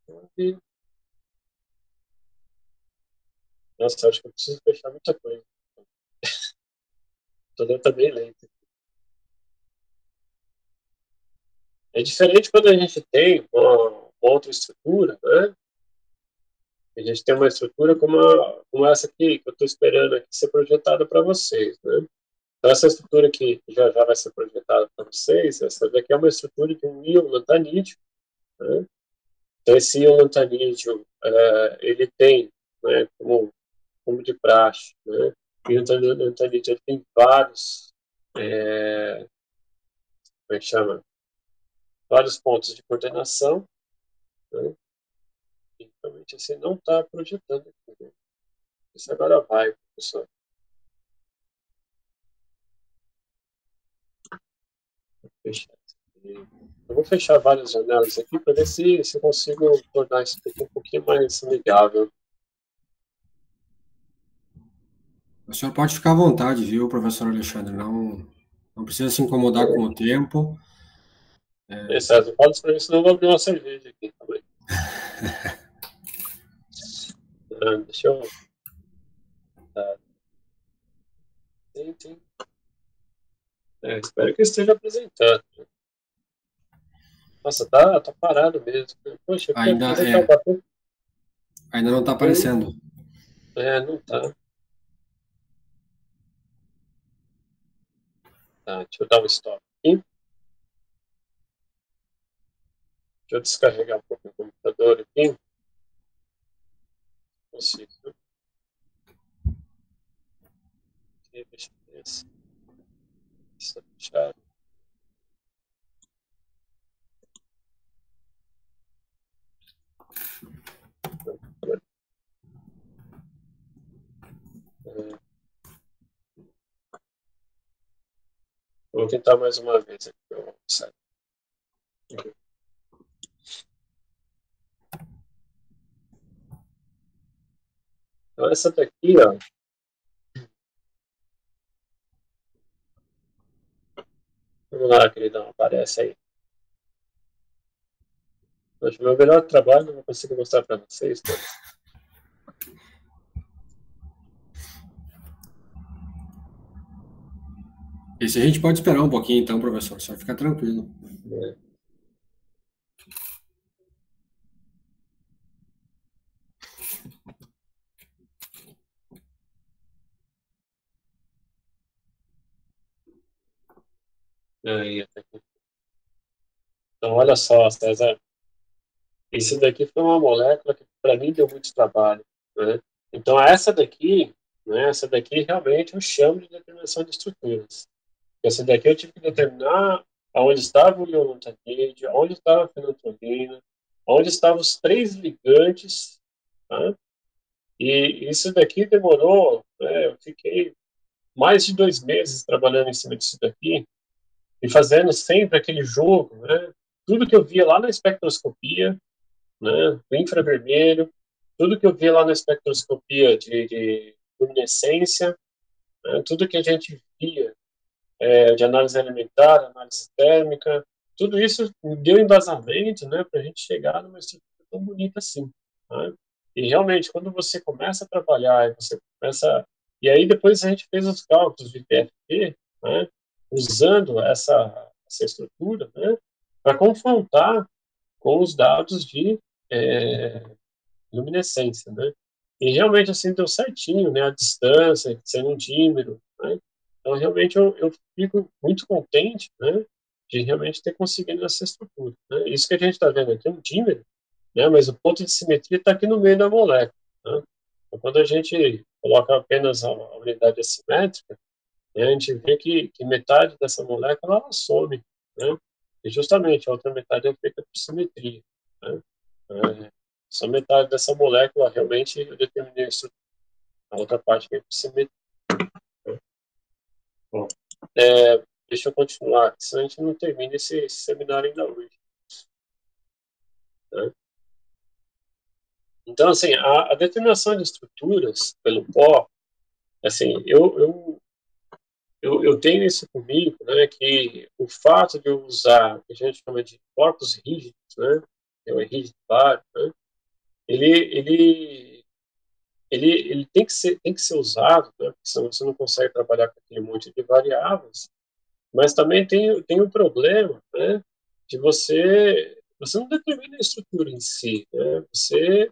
nossa, acho que eu preciso fechar muita coisa. Tudo está bem lento. É diferente quando a gente tem uma, uma outra estrutura, né? A gente tem uma estrutura como, a, como essa aqui, que eu estou esperando aqui ser projetada para vocês, né? Então, essa estrutura que já já vai ser projetada para vocês, essa daqui é uma estrutura de um íon lantanídeo, né? Então, esse íon lantanídeo, é, ele tem, né, como, como de praxe, né? O íon lantanídeo tem vários, é, como é que chama? Vários pontos de coordenação, né? E realmente assim não está projetando aqui, né? Isso agora vai, professor. Fechar. Eu vou fechar várias janelas aqui para ver se, se eu consigo tornar isso aqui um pouquinho mais amigável. O senhor pode ficar à vontade, viu, professor Alexandre? Não, não precisa se incomodar com o tempo. É, César, fala isso para mim, senão eu vou abrir uma cerveja aqui também. Ah, deixa eu. Tá. Sim, sim. É, espero que eu esteja apresentando. Nossa, tá, tá parado mesmo. Poxa, eu queria Ainda apresentar o é, papel. ainda não está aparecendo. É, não tá. Tá, deixa eu dar um stop aqui. Deixa eu descarregar um pouco o computador aqui. Consigo. Aqui, deixa eu ver se isso é fechado. É, vou tentar mais uma vez aqui. Eu saio. Então, essa daqui, ó. Vamos lá, queridão, aparece aí. Hoje, meu melhor trabalho, não vou conseguir mostrar para vocês todos. Esse a gente pode esperar um pouquinho, então, professor. O senhor fica tranquilo. É. Aí, até aqui. Então, olha só, César. Isso daqui foi uma molécula que, para mim, deu muito trabalho, né? Então, essa daqui, né, essa daqui realmente eu chamo de determinação de estruturas. Essa daqui eu tive que determinar aonde estava o ionantanídeo, onde estava a fenantrolina, onde estavam os três ligantes, tá? E isso daqui demorou, né, eu fiquei mais de dois meses trabalhando em cima disso daqui e fazendo sempre aquele jogo, né? Tudo que eu via lá na espectroscopia, né, do infravermelho, tudo que eu via lá na espectroscopia de, de luminescência, né, tudo que a gente via é, de análise elementar, análise térmica, tudo isso deu embasamento, né, para a gente chegar numa estrutura tão bonita assim, né? E realmente, quando você começa a trabalhar, e você começa, e aí depois a gente fez os cálculos de T F T, né, usando essa, essa estrutura, né, para confrontar com os dados de é, luminescência, né? E realmente assim deu certinho, né? A distância, sendo um dímero, né? Então realmente eu, eu fico muito contente, né? De realmente ter conseguido essa estrutura, né? Isso que a gente está vendo aqui é um dímero, né? Mas o ponto de simetria está aqui no meio da molécula, né? Então, quando a gente coloca apenas a, a unidade assimétrica, né, a gente vê que, que metade dessa molécula ela some, né? E justamente a outra metade é feita por simetria, né? É, essa metade dessa molécula realmente eu determinei isso, a outra parte que é por simetria. Né? Bom, é, deixa eu continuar, senão a gente não termina esse, esse seminário ainda hoje. Né? Então, assim, a, a determinação de estruturas pelo pó, assim, eu, eu, eu, eu tenho isso comigo, né, que o fato de eu usar o que a gente chama de corpos rígidos, né, que é o rigiditário, né, ele, ele, ele, ele tem que ser, tem que ser usado, né, porque senão você não consegue trabalhar com aquele monte de variáveis, mas também tem, tem um problema, né, de você, você não determina a estrutura em si, né, você,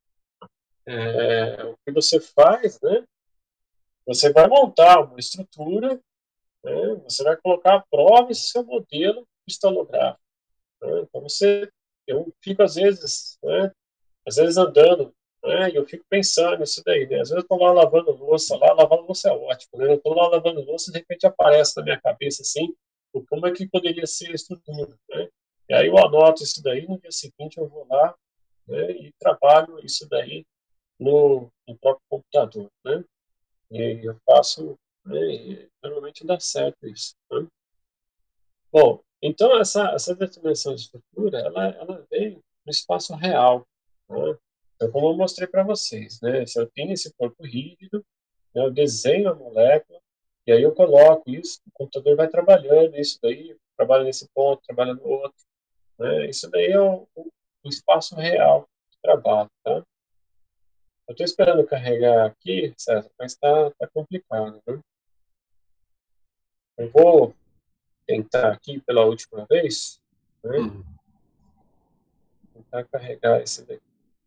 é, o que você faz, né, você vai montar uma estrutura, né, você vai colocar à prova esse seu modelo cristalográfico. Né, então, você, eu fico, às vezes, né, às vezes andando, né, e eu fico pensando nisso daí. Né, às vezes eu estou lá lavando louça, lá lavando louça é ótimo. Né, eu estou lá lavando louça e de repente aparece na minha cabeça assim, como é que poderia ser a estrutura. Né, e aí eu anoto isso daí, no dia seguinte eu vou lá, né, e trabalho isso daí no, no próprio computador. Né, e eu faço, né, e normalmente dá certo isso. Né? Bom, então essa, essa determinação de estrutura, ela, ela vem no espaço real. Né? Então, como eu mostrei para vocês, né, se eu tenho esse corpo rígido, né, eu desenho a molécula, e aí eu coloco isso, o computador vai trabalhando isso daí, trabalha nesse ponto, trabalha no outro. Né? Isso daí é o, o, o espaço real de trabalho. Tá? Eu estou esperando carregar aqui, César, mas está tá complicado. Né? Eu vou tentar aqui pela última vez, né? Uhum. Tentar carregar esse daqui.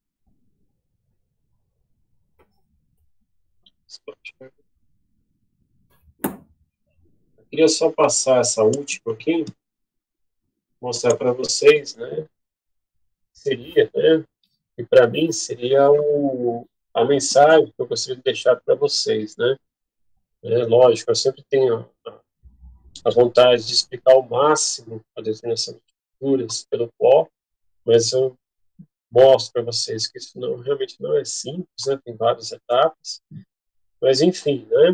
Eu queria só passar essa última aqui, mostrar para vocês, né? Seria, né? E para mim seria o, a mensagem que eu gostaria de deixar para vocês, né? É, lógico, eu sempre tenho a, a vontade de explicar ao máximo a determinação de estruturas pelo pó, mas eu mostro para vocês que isso não, realmente não é simples, né? Tem várias etapas, mas enfim, né?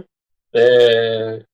É,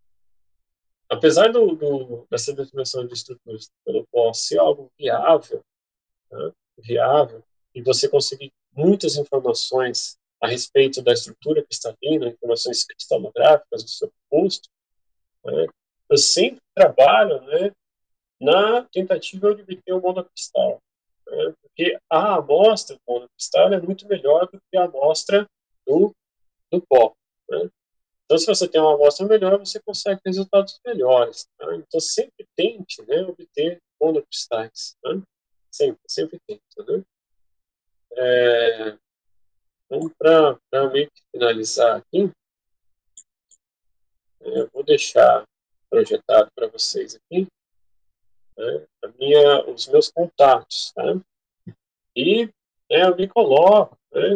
apesar do, do, dessa definição de estruturas pelo pó ser algo viável, né? Viável, e você conseguir muitas informações a respeito da estrutura cristalina, informações cristalográficas do seu composto, né? Eu sempre trabalho, né, na tentativa de obter o monocristal, né? Porque a amostra do monocristal é muito melhor do que a amostra do, do pó. Né? Então, se você tem uma amostra melhor, você consegue resultados melhores. Tá? Então, sempre tente, né, obter monocristais. Né? Sempre, sempre tente. Né? É, então, para meio que finalizar aqui, é, eu vou deixar projetado para vocês aqui, né, a minha, os meus contatos. Tá? E né, eu me coloco. Né,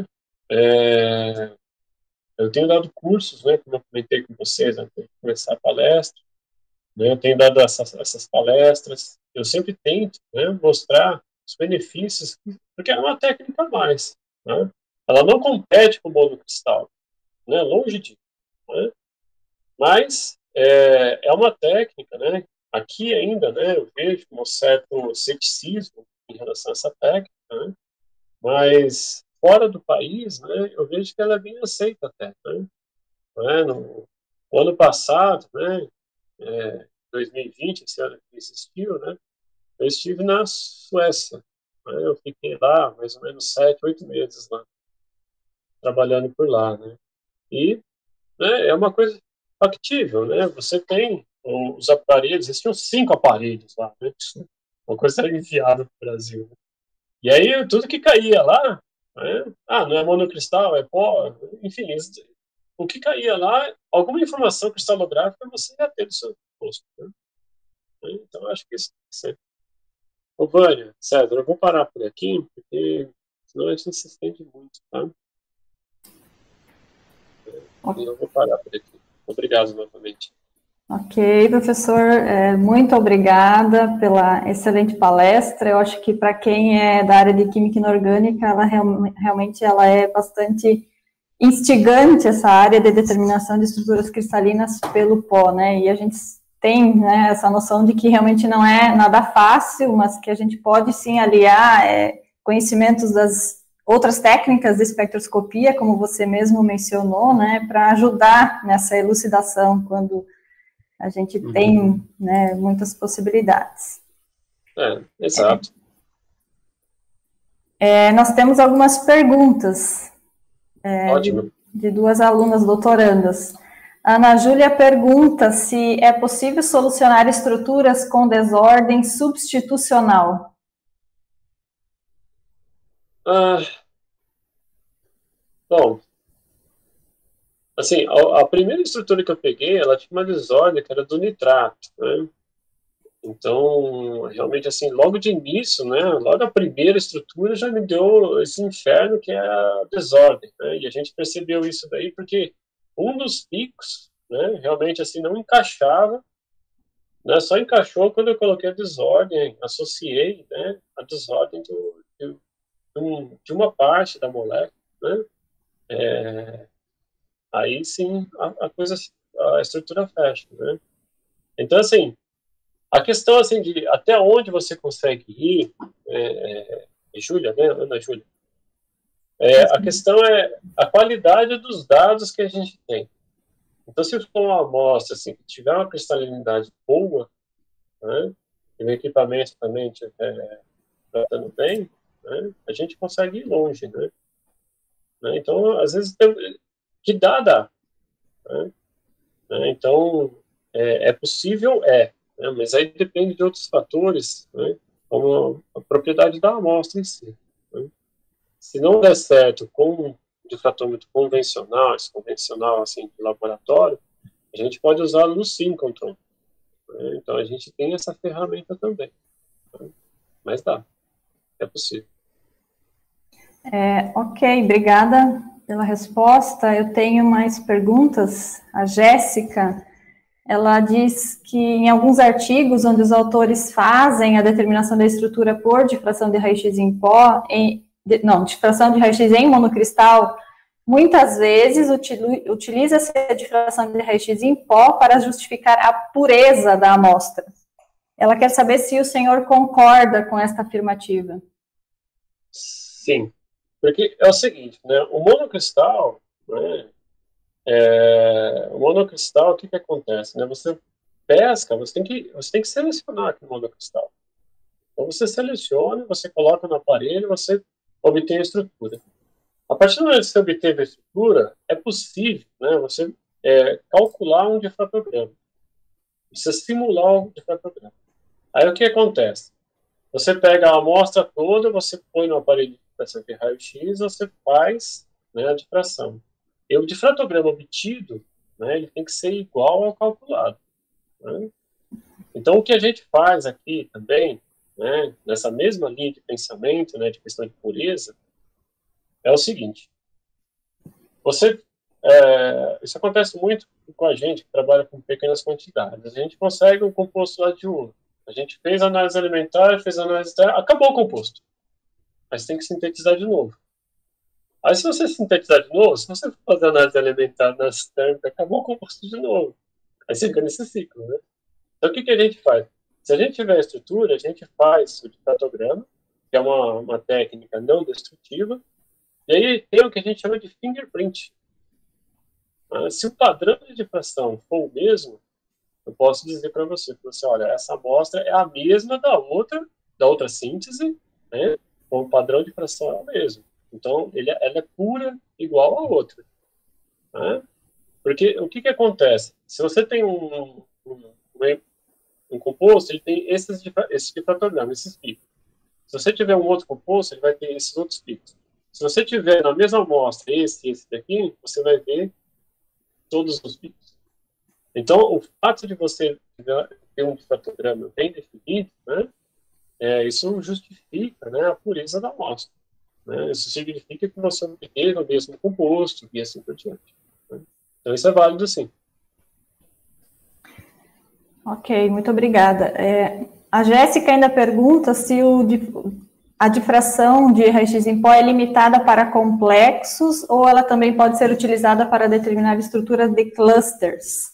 é, eu tenho dado cursos, né, como eu comentei com vocês antes de começar a palestra. Né, eu tenho dado essas, essas palestras, eu sempre tento, né, mostrar os benefícios, porque é uma técnica a mais. Né? Ela não compete com o monocristal, né, longe disso. Né? Mas é, é uma técnica, né, aqui ainda, né, eu vejo um certo ceticismo em relação a essa técnica, né, mas fora do país, né, eu vejo que ela é bem aceita até. Né? Né? No, no ano passado, né, é, dois mil e vinte, esse ano que existiu, né, eu estive na Suécia. Né, eu fiquei lá mais ou menos sete, oito meses lá, trabalhando por lá, né, e né, é uma coisa factível, né, você tem os aparelhos, existiam cinco aparelhos lá, né, uma coisa era enviada para o Brasil. Né, e aí, tudo que caía lá, né, ah, não é monocristal, é pó, enfim, o que caía lá, alguma informação cristalográfica você ia ter do seu posto. Né? Então, acho que isso é. Ô, Vânia, César, eu vou parar por aqui, porque senão a gente se estende muito, tá? E eu vou parar por aqui. Obrigado novamente. Ok, professor, é, muito obrigada pela excelente palestra. Eu acho que para quem é da área de Química Inorgânica, ela real, realmente ela é bastante instigante, essa área de determinação de estruturas cristalinas pelo pó, né? E a gente tem, né, essa noção de que realmente não é nada fácil, mas que a gente pode sim aliar é, conhecimentos das outras técnicas de espectroscopia, como você mesmo mencionou, né, para ajudar nessa elucidação quando a gente uhum. tem, né, muitas possibilidades. É, exato. É, nós temos algumas perguntas é, Ótimo. De, de duas alunas doutorandas. A Ana Júlia pergunta se é possível solucionar estruturas com desordem substitucional. Ah, bom, assim, a, a primeira estrutura que eu peguei, ela tinha uma desordem que era do nitrato, né? Então, realmente, assim, logo de início, né, logo a primeira estrutura já me deu esse inferno que é a desordem, né? E a gente percebeu isso daí porque um dos picos, né, realmente, assim, não encaixava, né, só encaixou quando eu coloquei a desordem, associei, né, a desordem do, de, de uma parte da molécula, né? É, aí sim a, a coisa, a estrutura fecha, né? Então, assim, a questão, assim, de até onde você consegue ir, é, é, Júlia, né, Ana Júlia, é, a questão é a qualidade dos dados que a gente tem. Então, se for uma amostra, assim, que tiver uma cristalinidade boa, né, e o equipamento também estiver tratando bem, né, a gente consegue ir longe, né? Né? Então, às vezes, tem, que dá, dá. Né? Né? Então, é, é possível, é. Né? Mas aí depende de outros fatores, né? Como a, a propriedade da amostra em si. Né? Se não der certo com um difratômetro convencional, esse convencional, assim, de laboratório, a gente pode usar no síncrotron. Né? Então, a gente tem essa ferramenta também. Né? Mas dá. É possível. É, ok, obrigada pela resposta. Eu tenho mais perguntas. A Jéssica, ela diz que em alguns artigos onde os autores fazem a determinação da estrutura por difração de raio-x em pó, em, de, não, difração de raio-x em monocristal, muitas vezes utiliza-se a difração de raio-x em pó para justificar a pureza da amostra. Ela quer saber se o senhor concorda com esta afirmativa. Sim. Porque é o seguinte, né, o monocristal, né, é, o monocristal, o que que acontece, né, você pesca, você tem que, você tem que selecionar aquele monocristal. Então você seleciona, você coloca no aparelho, você obtém a estrutura. A partir do momento que você obteve a estrutura, é possível, né, você é, calcular um difratograma, você simular um difratograma. Aí o que acontece? Você pega a amostra toda, você põe no aparelho de difração de raio-x, você faz, né, a difração. E o difratograma obtido, né, ele tem que ser igual ao calculado. Né? Então, o que a gente faz aqui também, né, nessa mesma linha de pensamento, né, de questão de pureza, é o seguinte. Você, é, isso acontece muito com a gente que trabalha com pequenas quantidades. A gente consegue um composto lá de ouro. A gente fez análise alimentar, fez análise externa, acabou o composto. Mas tem que sintetizar de novo. Aí, se você sintetizar de novo, se você for fazer análise alimentar na térmica, acabou o composto de novo. Aí você fica nesse ciclo, né? Então, o que, que a gente faz? Se a gente tiver a estrutura, a gente faz o difratograma, que é uma, uma técnica não destrutiva, e aí tem o que a gente chama de fingerprint. Se o padrão de difração for o mesmo, eu posso dizer para você, você, olha, essa amostra é a mesma da outra, da outra síntese, né? Com o padrão de difração é o mesmo. Então, ele, ela é pura igual a outra. Né? Porque o que, que acontece? Se você tem um, um, um composto, ele tem esses, esses difratogramas, esses picos. Se você tiver um outro composto, ele vai ter esses outros picos. Se você tiver na mesma amostra esse e esse daqui, você vai ver todos os picos. Então, o fato de você ter um difratograma bem definido, né, é, isso justifica, né, a pureza da amostra. Né? Isso significa que você obteve o mesmo composto e assim por diante. Né? Então, isso é válido, sim. Ok, muito obrigada. É, a Jéssica ainda pergunta se o, a difração de raio-x em pó é limitada para complexos ou ela também pode ser utilizada para determinar estruturas de clusters.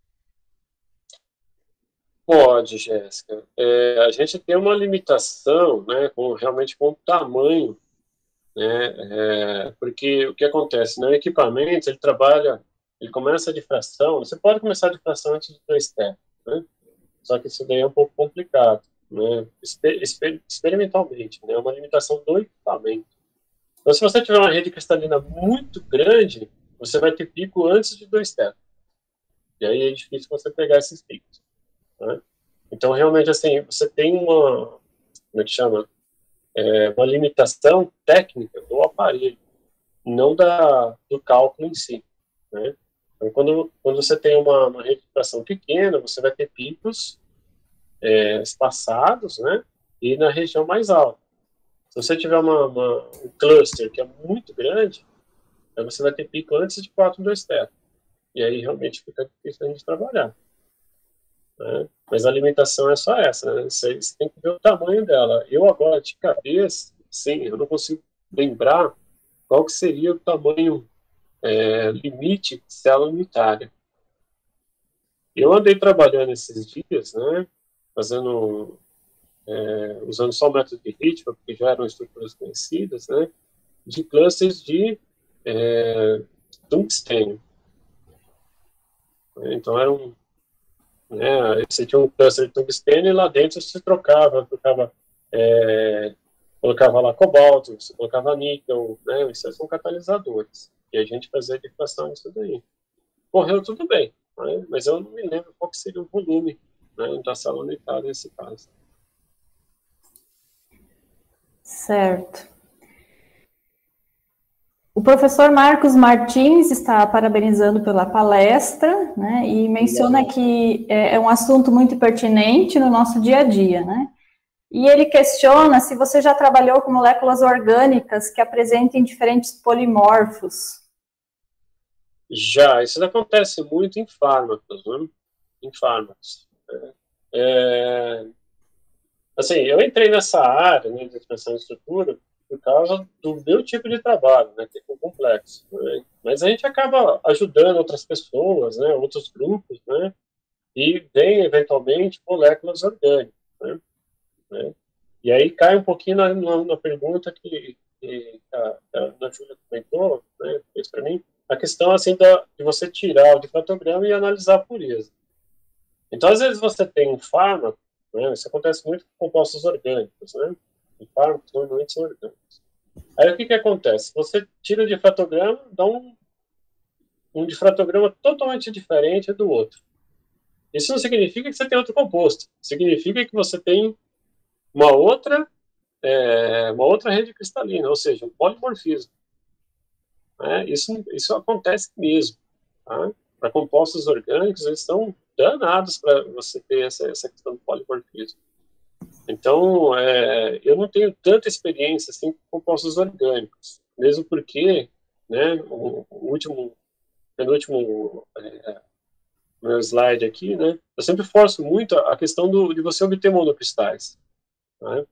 Pode, Jéssica. É, a gente tem uma limitação, né, com, realmente com o tamanho, né, é, porque o que acontece, no equipamento, ele trabalha, ele começa a difração, você pode começar a difração antes de dois tetos, né, só que isso daí é um pouco complicado, né, exper, exper, experimentalmente, né, é uma limitação do equipamento. Então, se você tiver uma rede cristalina muito grande, você vai ter pico antes de dois tetos, e aí é difícil você pegar esses picos. Né? Então, realmente, assim, você tem uma, como é que chama? É, uma limitação técnica do aparelho, não da, do cálculo em si. Né? Então, quando, quando você tem uma, uma rede de difração pequena, você vai ter picos é, espaçados, né? E na região mais alta. Se você tiver uma, uma, um cluster que é muito grande, aí você vai ter pico antes de quatro vírgula dois tetos. E aí, realmente, fica difícil a gente trabalhar. Né? Mas a alimentação é só essa, né? Você, você tem que ver o tamanho dela. Eu agora, de cabeça, sim, eu não consigo lembrar qual que seria o tamanho é, limite de célula unitária. Eu andei trabalhando esses dias, né, fazendo, é, usando só o método de Hitchcock, porque já eram estruturas conhecidas, né, de clusters de é, tungstênio. Então, era um Né, você tinha um cluster de tungstênio e lá dentro você trocava, trocava é, colocava lá cobalto, você colocava níquel, né, isso são catalisadores. E a gente fazia a difração disso daí. Correu tudo bem, né, mas eu não me lembro qual que seria o volume, né, da sala unitária nesse caso. Certo. O professor Marcos Martins está parabenizando pela palestra, né, e menciona que é um assunto muito pertinente no nosso dia a dia, né? E ele questiona se você já trabalhou com moléculas orgânicas que apresentem diferentes polimorfos. Já, isso acontece muito em fármacos, né? Em fármacos. É, assim, eu entrei nessa área, né, de expressão de estrutura, por causa do meu tipo de trabalho, né, que é complexo. Né? Mas a gente acaba ajudando outras pessoas, né, outros grupos, né, e vem, eventualmente, moléculas orgânicas. Né, né? E aí cai um pouquinho na, na, na pergunta que, que a, a Ana Júlia comentou, né, fez para mim, a questão assim, da, de você tirar o difratograma e analisar a pureza. Então, às vezes, você tem um fármaco, né, isso acontece muito com compostos orgânicos, né, e fármacos normalmente são orgânicos. Aí o que, que acontece? Você tira o difratograma, dá um, um difratograma totalmente diferente do outro. Isso não significa que você tem outro composto. Significa que você tem uma outra, é, uma outra rede cristalina, ou seja, um polimorfismo. Né? Isso, isso acontece mesmo. Tá? Para compostos orgânicos, eles estão danados para você ter essa, essa questão do polimorfismo. Então, é, eu não tenho tanta experiência assim com compostos orgânicos, mesmo porque, né, o, o último, penúltimo é, meu slide aqui, né, eu sempre forço muito a questão do, de você obter monocristais, né,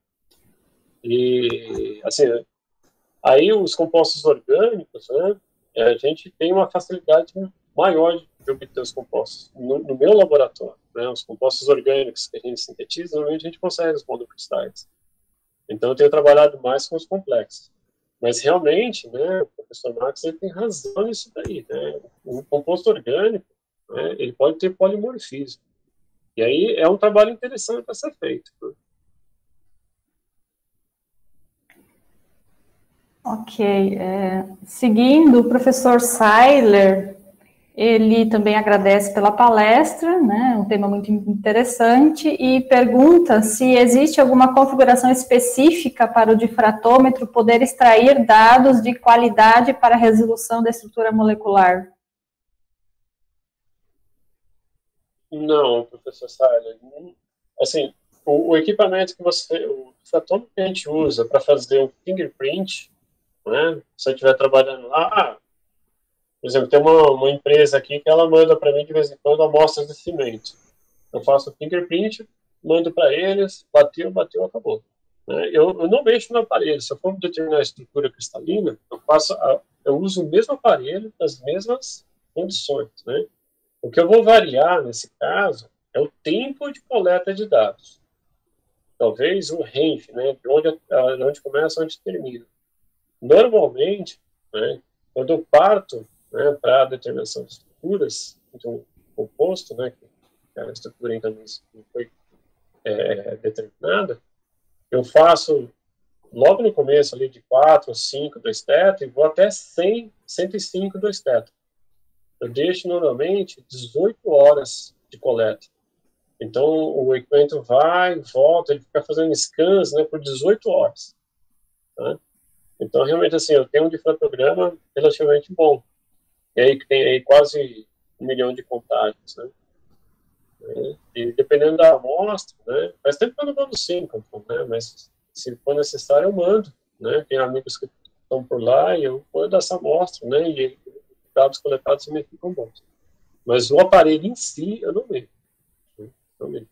e, assim, aí os compostos orgânicos, né, a gente tem uma facilidade maior de obter os compostos. No, no meu laboratório, né, os compostos orgânicos que a gente sintetiza, normalmente a gente consegue os monocristais. Então, eu tenho trabalhado mais com os complexos. Mas, realmente, né, o professor Marcos ele tem razão nisso daí. Né? O composto orgânico, né, ele pode ter polimorfismo. E aí é um trabalho interessante para ser feito. Né? Ok. É, seguindo, o professor Seiler, ele também agradece pela palestra, né, um tema muito interessante, e pergunta se existe alguma configuração específica para o difratômetro poder extrair dados de qualidade para a resolução da estrutura molecular. Não, professor Seiler. Assim, o, o equipamento que você, o difratômetro que a gente usa para fazer o fingerprint, né, se você estiver trabalhando lá, por exemplo, tem uma, uma empresa aqui que ela manda para mim de vez em quando amostras de cimento. Eu faço o fingerprint, mando para eles, bateu, bateu, acabou. Né? Eu, eu não mexo no aparelho. Se eu for determinar a estrutura cristalina, eu, faço a, eu uso o mesmo aparelho, as mesmas condições. Né? O que eu vou variar, nesse caso, é o tempo de coleta de dados. Talvez um range, né, de onde, de onde começa e onde termina. Normalmente, né, quando eu parto, né, para a determinação de estruturas de um composto, né, que a estrutura ainda não foi é, determinada, eu faço logo no começo ali de quatro, cinco, dois teta e vou até cem, cento e cinco, dois teta. Eu deixo normalmente dezoito horas de coleta. Então, o equipamento vai, volta, ele fica fazendo scans, né, por dezoito horas. Tá? Então, realmente, assim, eu tenho um difratograma relativamente bom. E aí que tem aí quase um milhão de contagens, né? E dependendo da amostra, né? Faz tempo que eu não mando cinco, né? Mas se for necessário, eu mando, né? Tem amigos que estão por lá e eu mando essa amostra, né? E os dados coletados também ficam bons. Mas o aparelho em si, eu não vejo. Não vejo.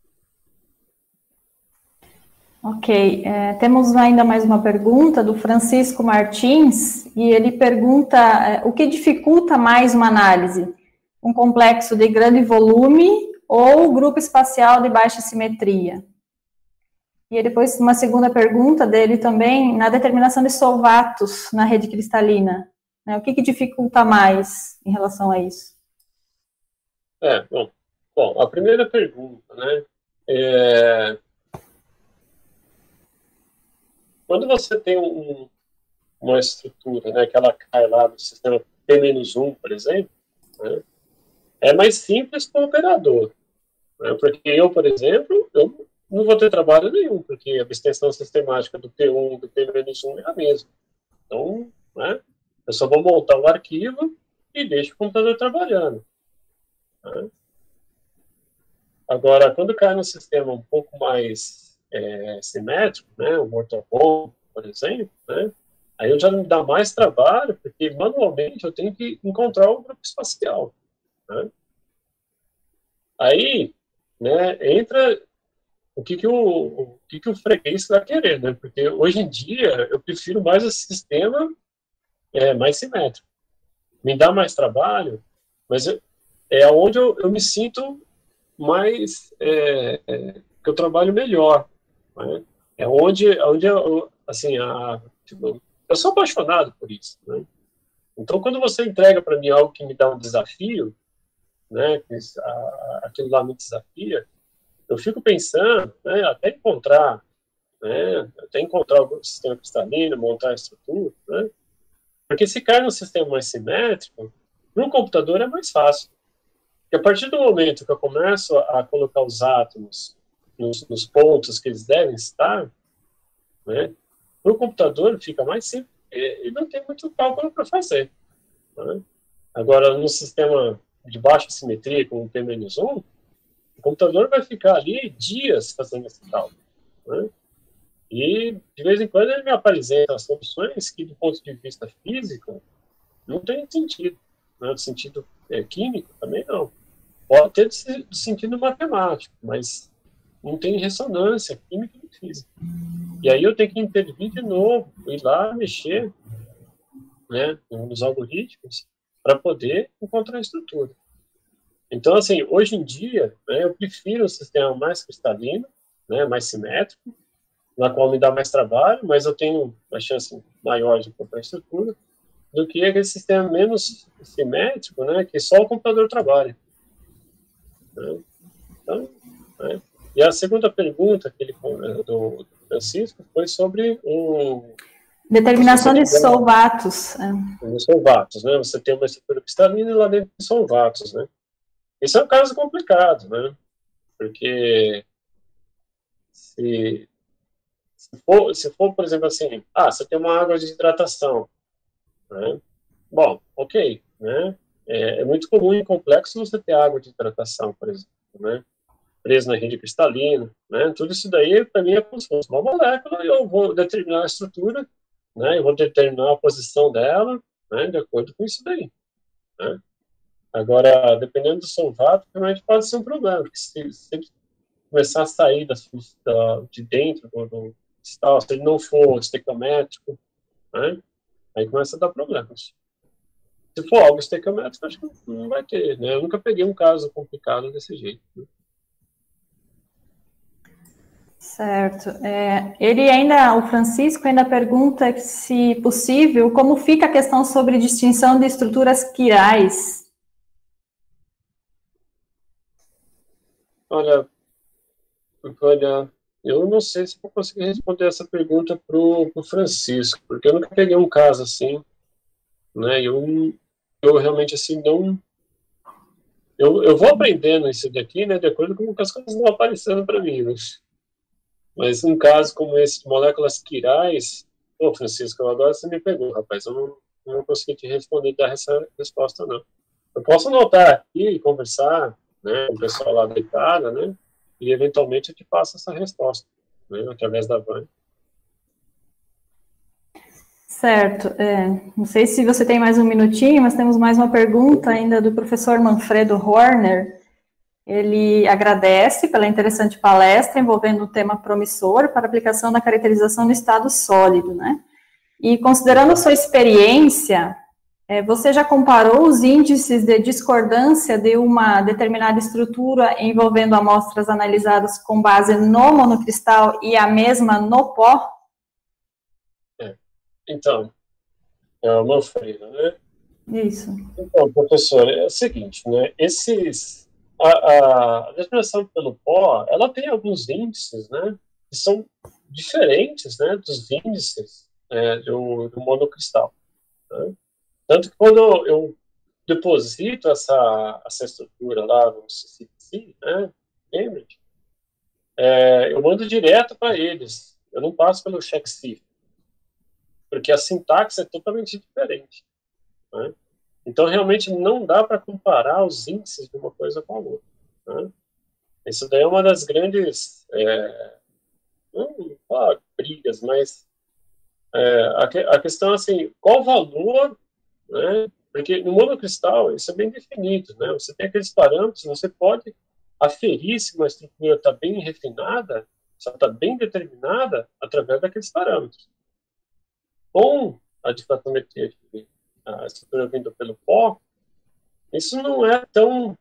Ok, é, temos ainda mais uma pergunta do Francisco Martins, e ele pergunta é, o que dificulta mais uma análise? Um complexo de grande volume ou grupo espacial de baixa simetria? E depois uma segunda pergunta dele também, na determinação de solvatos na rede cristalina, né, o que, que dificulta mais em relação a isso? É, bom, bom a primeira pergunta, né, é... Quando você tem um, uma estrutura, né, que ela cai lá no sistema P menos um, por exemplo, né, é mais simples para o operador. Né, porque eu, por exemplo, eu não vou ter trabalho nenhum, porque a extensão sistemática do P um e do P menos um é a mesma. Então, né, eu só vou montar o arquivo e deixo o computador trabalhando. Né. Agora, quando cai num sistema um pouco mais é, simétrico, né, o Mortobomb, por exemplo, né, aí eu já me dá mais trabalho, porque manualmente eu tenho que encontrar o grupo espacial. Né. Aí, né, entra o que que o, o que que o freguês vai querer, né, porque hoje em dia eu prefiro mais o sistema é, mais simétrico. Me dá mais trabalho, mas eu, é onde eu, eu me sinto mais, é, é, que eu trabalho melhor. Né? É onde, onde eu, assim, a, tipo, eu sou apaixonado por isso. Né? Então, quando você entrega para mim algo que me dá um desafio, né, que, a, aquilo lá me desafia, eu fico pensando, né, até encontrar, né, até encontrar o sistema cristalino, montar a estrutura, né, porque se cai no sistema mais simétrico, no computador é mais fácil. Porque a partir do momento que eu começo a colocar os átomos nos, nos pontos que eles devem estar, né, no computador fica mais simples e não tem muito cálculo para fazer. Né? Agora, no sistema de baixa simetria, como o P menos um, o computador vai ficar ali dias fazendo esse cálculo. Né? E, de vez em quando, ele me apresenta soluções que, do ponto de vista físico, não tem sentido. Né? Do sentido é, químico, também não. Pode ter do sentido matemático, mas não tem ressonância química e física. E aí eu tenho que intervir de novo, ir lá mexer, né, nos algoritmos para poder encontrar a estrutura. Então, assim, hoje em dia, né, eu prefiro um sistema mais cristalino, né, mais simétrico, na qual me dá mais trabalho, mas eu tenho uma chance maior de encontrar a estrutura, do que aquele sistema menos simétrico, né, que só o computador trabalha. Né? Então, né? E a segunda pergunta que ele, do Francisco foi sobre um... Determinação de solvatos. De solvatos, né? Você tem uma estrutura cristalina e lá dentro tem solvatos, né? Esse é um caso complicado, né? Porque se, se, for, se for, por exemplo, assim, ah, você tem uma água de hidratação, né? Bom, ok, né? É, é muito comum em complexo você ter água de hidratação, por exemplo, né? Preso na rede cristalina, né? Tudo isso daí, para mim, é como se fosse uma molécula, e eu vou determinar a estrutura, né? Eu vou determinar a posição dela, né? De acordo com isso daí, né? Agora, dependendo do solvato, realmente pode ser um problema, porque se, se ele começar a sair da, da, de dentro do, do cristal, se ele não for estequiométrico, né, aí começa a dar problemas. Se for algo estequiométrico, acho que não vai ter, né? Eu nunca peguei um caso complicado desse jeito. Né? Certo. É, ele ainda, o Francisco ainda pergunta, se possível, como fica a questão sobre distinção de estruturas quirais? Olha, olha, eu não sei se vou conseguir responder essa pergunta para o Francisco, porque eu nunca peguei um caso assim, né? Eu, eu realmente assim não. Eu, eu vou aprendendo isso daqui, né? De acordo com as coisas vão aparecendo para mim, né? Mas um caso como esse de moléculas quirais, pô, Francisco, agora você me pegou, rapaz. Eu não, não consegui te responder, dar essa resposta, não. Eu posso anotar aqui e conversar, né, com o pessoal lá da Itália, né? E eventualmente eu te passo essa resposta, né, através da Vânia. Certo. É, não sei se você tem mais um minutinho, mas temos mais uma pergunta ainda do professor Manfredo Horner. Ele agradece pela interessante palestra envolvendo um tema promissor para aplicação da caracterização no estado sólido, né? E considerando a sua experiência, é, você já comparou os índices de discordância de uma determinada estrutura envolvendo amostras analisadas com base no monocristal e a mesma no pó? É. Então, é o Manfredo, né? Isso. Então, professor, é o seguinte, né? Esses... A, a determinação pelo pó, ela tem alguns índices, né, que são diferentes, né, dos índices é, do, do monocristal. Né? Tanto que quando eu deposito essa, essa estrutura lá no C C C, né, Cambridge, é, eu mando direto para eles. Eu não passo pelo check-cif, porque a sintaxe é totalmente diferente. Né? Então, realmente, não dá para comparar os índices de uma coisa com a outra. Né? Isso daí é uma das grandes, é, não ah, brigas, mas é, a, que, a questão é assim, qual o valor, né? Porque no monocristal isso é bem definido, né? Você tem aqueles parâmetros, você pode aferir se uma estrutura está bem refinada, se ela está bem determinada, através daqueles parâmetros. Com a difratometria de a estrutura vindo pelo pó, isso não é tão,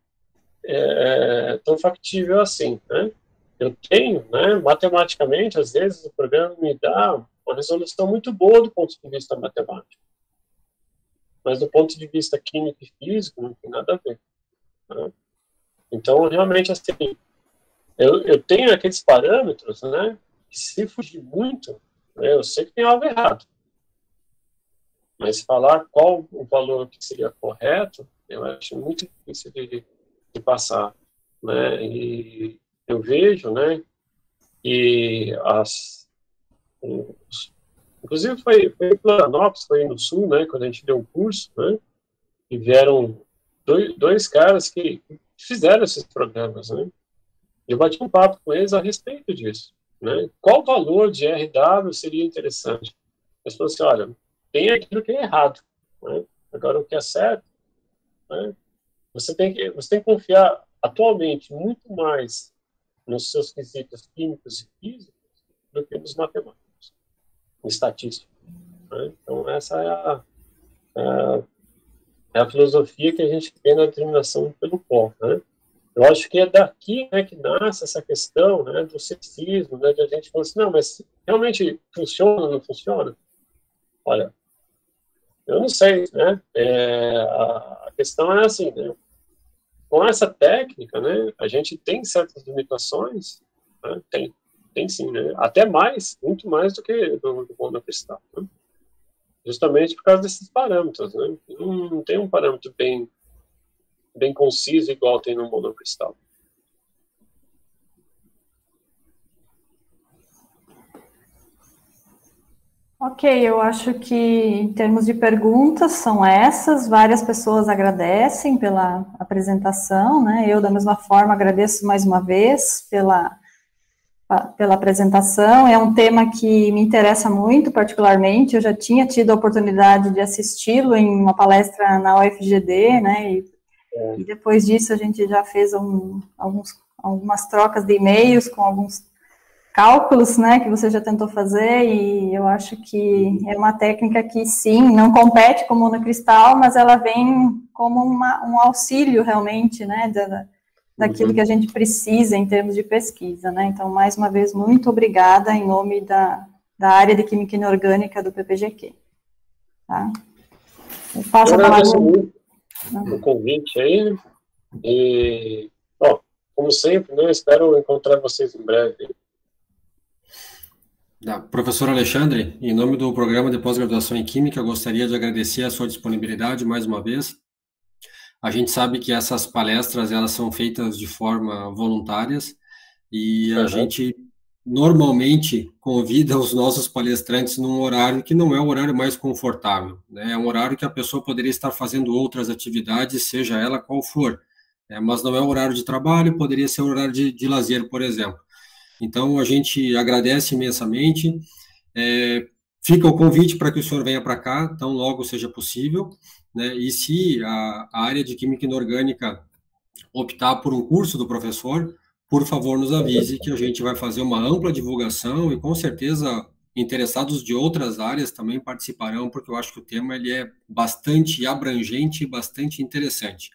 é, tão factível assim, né? Eu tenho, né, matematicamente, às vezes o programa me dá uma resolução muito boa do ponto de vista matemático, mas do ponto de vista químico e físico não tem nada a ver. Né? Então, realmente, assim, eu, eu tenho aqueles parâmetros, né, que se fugir muito, né, eu sei que tem algo errado. Mas falar qual o valor que seria correto, eu acho muito difícil de, de passar, né? E eu vejo, né? E as, os, inclusive foi, foi em Florianópolis, foi no Sul, né? Quando a gente deu um curso, né? E vieram dois, dois caras que fizeram esses programas, né? Eu bati um papo com eles a respeito disso, né? Qual valor de R W seria interessante? Eles falaram assim, olha, tem aquilo que é errado, né? Agora o que é certo, né? você tem que você tem que confiar atualmente muito mais nos seus quesitos químicos e físicos do que nos matemáticos, em estatística. Né? Então essa é a, a, é a filosofia que a gente tem na determinação pelo pó. Né? Eu acho que é daqui, né, que nasce essa questão, né, do ceticismo, né, de a gente falar assim, não, mas realmente funciona ou não funciona? Olha, eu não sei, né? É, a, a questão é assim, né? Com essa técnica, né? A gente tem certas limitações, né? Tem, tem sim, né? Até mais, muito mais do que do, do monocristal, né? Justamente por causa desses parâmetros, né? Não, não tem um parâmetro bem, bem conciso igual tem no monocristal. Ok, eu acho que em termos de perguntas são essas, várias pessoas agradecem pela apresentação, né? Eu, da mesma forma, agradeço mais uma vez pela, pela apresentação. É um tema que me interessa muito, particularmente. Eu já tinha tido a oportunidade de assisti-lo em uma palestra na U F G D, né? E É. E depois disso a gente já fez um, alguns, algumas trocas de e-mails com alguns cálculos, né, que você já tentou fazer, e eu acho que é uma técnica que, sim, não compete com o monocristal, mas ela vem como uma, um auxílio, realmente, né, da, daquilo uhum. que a gente precisa em termos de pesquisa, né. Então, mais uma vez, muito obrigada em nome da, da área de Química Inorgânica do P P G Q. Tá? Eu passo eu a palavra... o convite aí, e, ó, como sempre, né, espero encontrar vocês em breve. Da professor Alexandre, em nome do programa de pós-graduação em Química, eu gostaria de agradecer a sua disponibilidade mais uma vez. A gente sabe que essas palestras, elas são feitas de forma voluntárias, e a uhum. gente normalmente convida os nossos palestrantes num horário que não é o horário mais confortável, né? É um horário que a pessoa poderia estar fazendo outras atividades, seja ela qual for, né? Mas não é o horário de trabalho, poderia ser o horário de, de lazer, por exemplo. Então, a gente agradece imensamente, é, fica o convite para que o senhor venha para cá, tão logo seja possível, né? E se a, a área de Química Inorgânica optar por um curso do professor, por favor, nos avise que a gente vai fazer uma ampla divulgação, e com certeza interessados de outras áreas também participarão, porque eu acho que o tema ele é bastante abrangente e bastante interessante.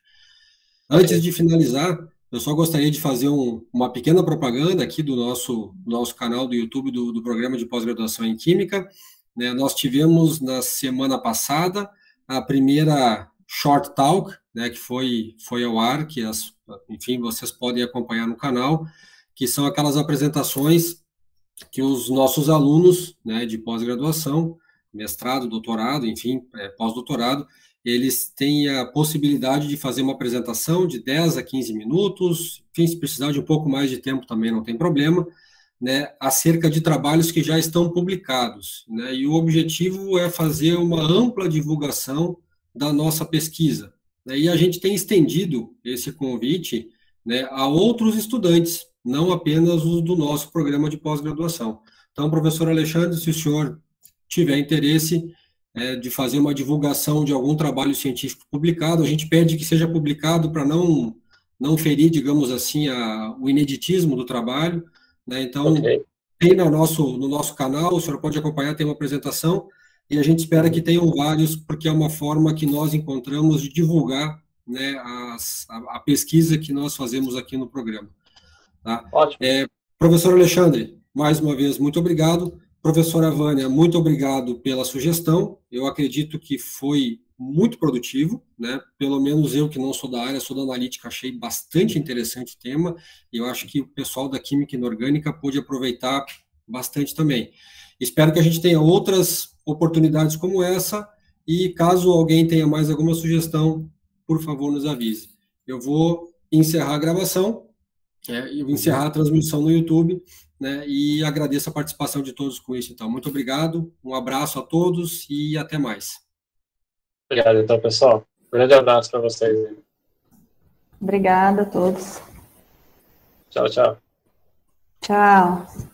Antes de finalizar, eu só gostaria de fazer um, uma pequena propaganda aqui do nosso, nosso canal do YouTube do, do programa de pós-graduação em Química, né? Nós tivemos na semana passada a primeira Short Talk, né, que foi, foi ao ar, que as, enfim, vocês podem acompanhar no canal, que são aquelas apresentações que os nossos alunos, né, de pós-graduação, mestrado, doutorado, enfim, é, pós-doutorado, eles têm a possibilidade de fazer uma apresentação de dez a quinze minutos, enfim, se precisar de um pouco mais de tempo também não tem problema, né, acerca de trabalhos que já estão publicados, né, e o objetivo é fazer uma ampla divulgação da nossa pesquisa, né, e a gente tem estendido esse convite, né, a outros estudantes, não apenas os do nosso programa de pós-graduação. Então, professor Alexandre, se o senhor tiver interesse é, de fazer uma divulgação de algum trabalho científico publicado, a gente pede que seja publicado para não, não ferir, digamos assim, a, o ineditismo do trabalho, né, então, okay. Tem no nosso, no nosso canal, o senhor pode acompanhar, tem uma apresentação, e a gente espera que tenham vários, porque é uma forma que nós encontramos de divulgar, né, as, a, a pesquisa que nós fazemos aqui no programa. Tá? Ótimo. É, professor Alexandre, mais uma vez, muito obrigado. Professora Vânia, muito obrigado pela sugestão. Eu acredito que foi muito produtivo, né? Pelo menos eu, que não sou da área, sou da analítica, achei bastante interessante o tema, e eu acho que o pessoal da Química Inorgânica pôde aproveitar bastante também. Espero que a gente tenha outras oportunidades como essa, e caso alguém tenha mais alguma sugestão, por favor, nos avise. Eu vou encerrar a gravação, é, eu vou encerrar a transmissão no YouTube, né, e agradeço a participação de todos com isso. Então, muito obrigado, um abraço a todos e até mais. Obrigado, então, pessoal. Um grande abraço para vocês. Obrigada a todos. Tchau, tchau. Tchau.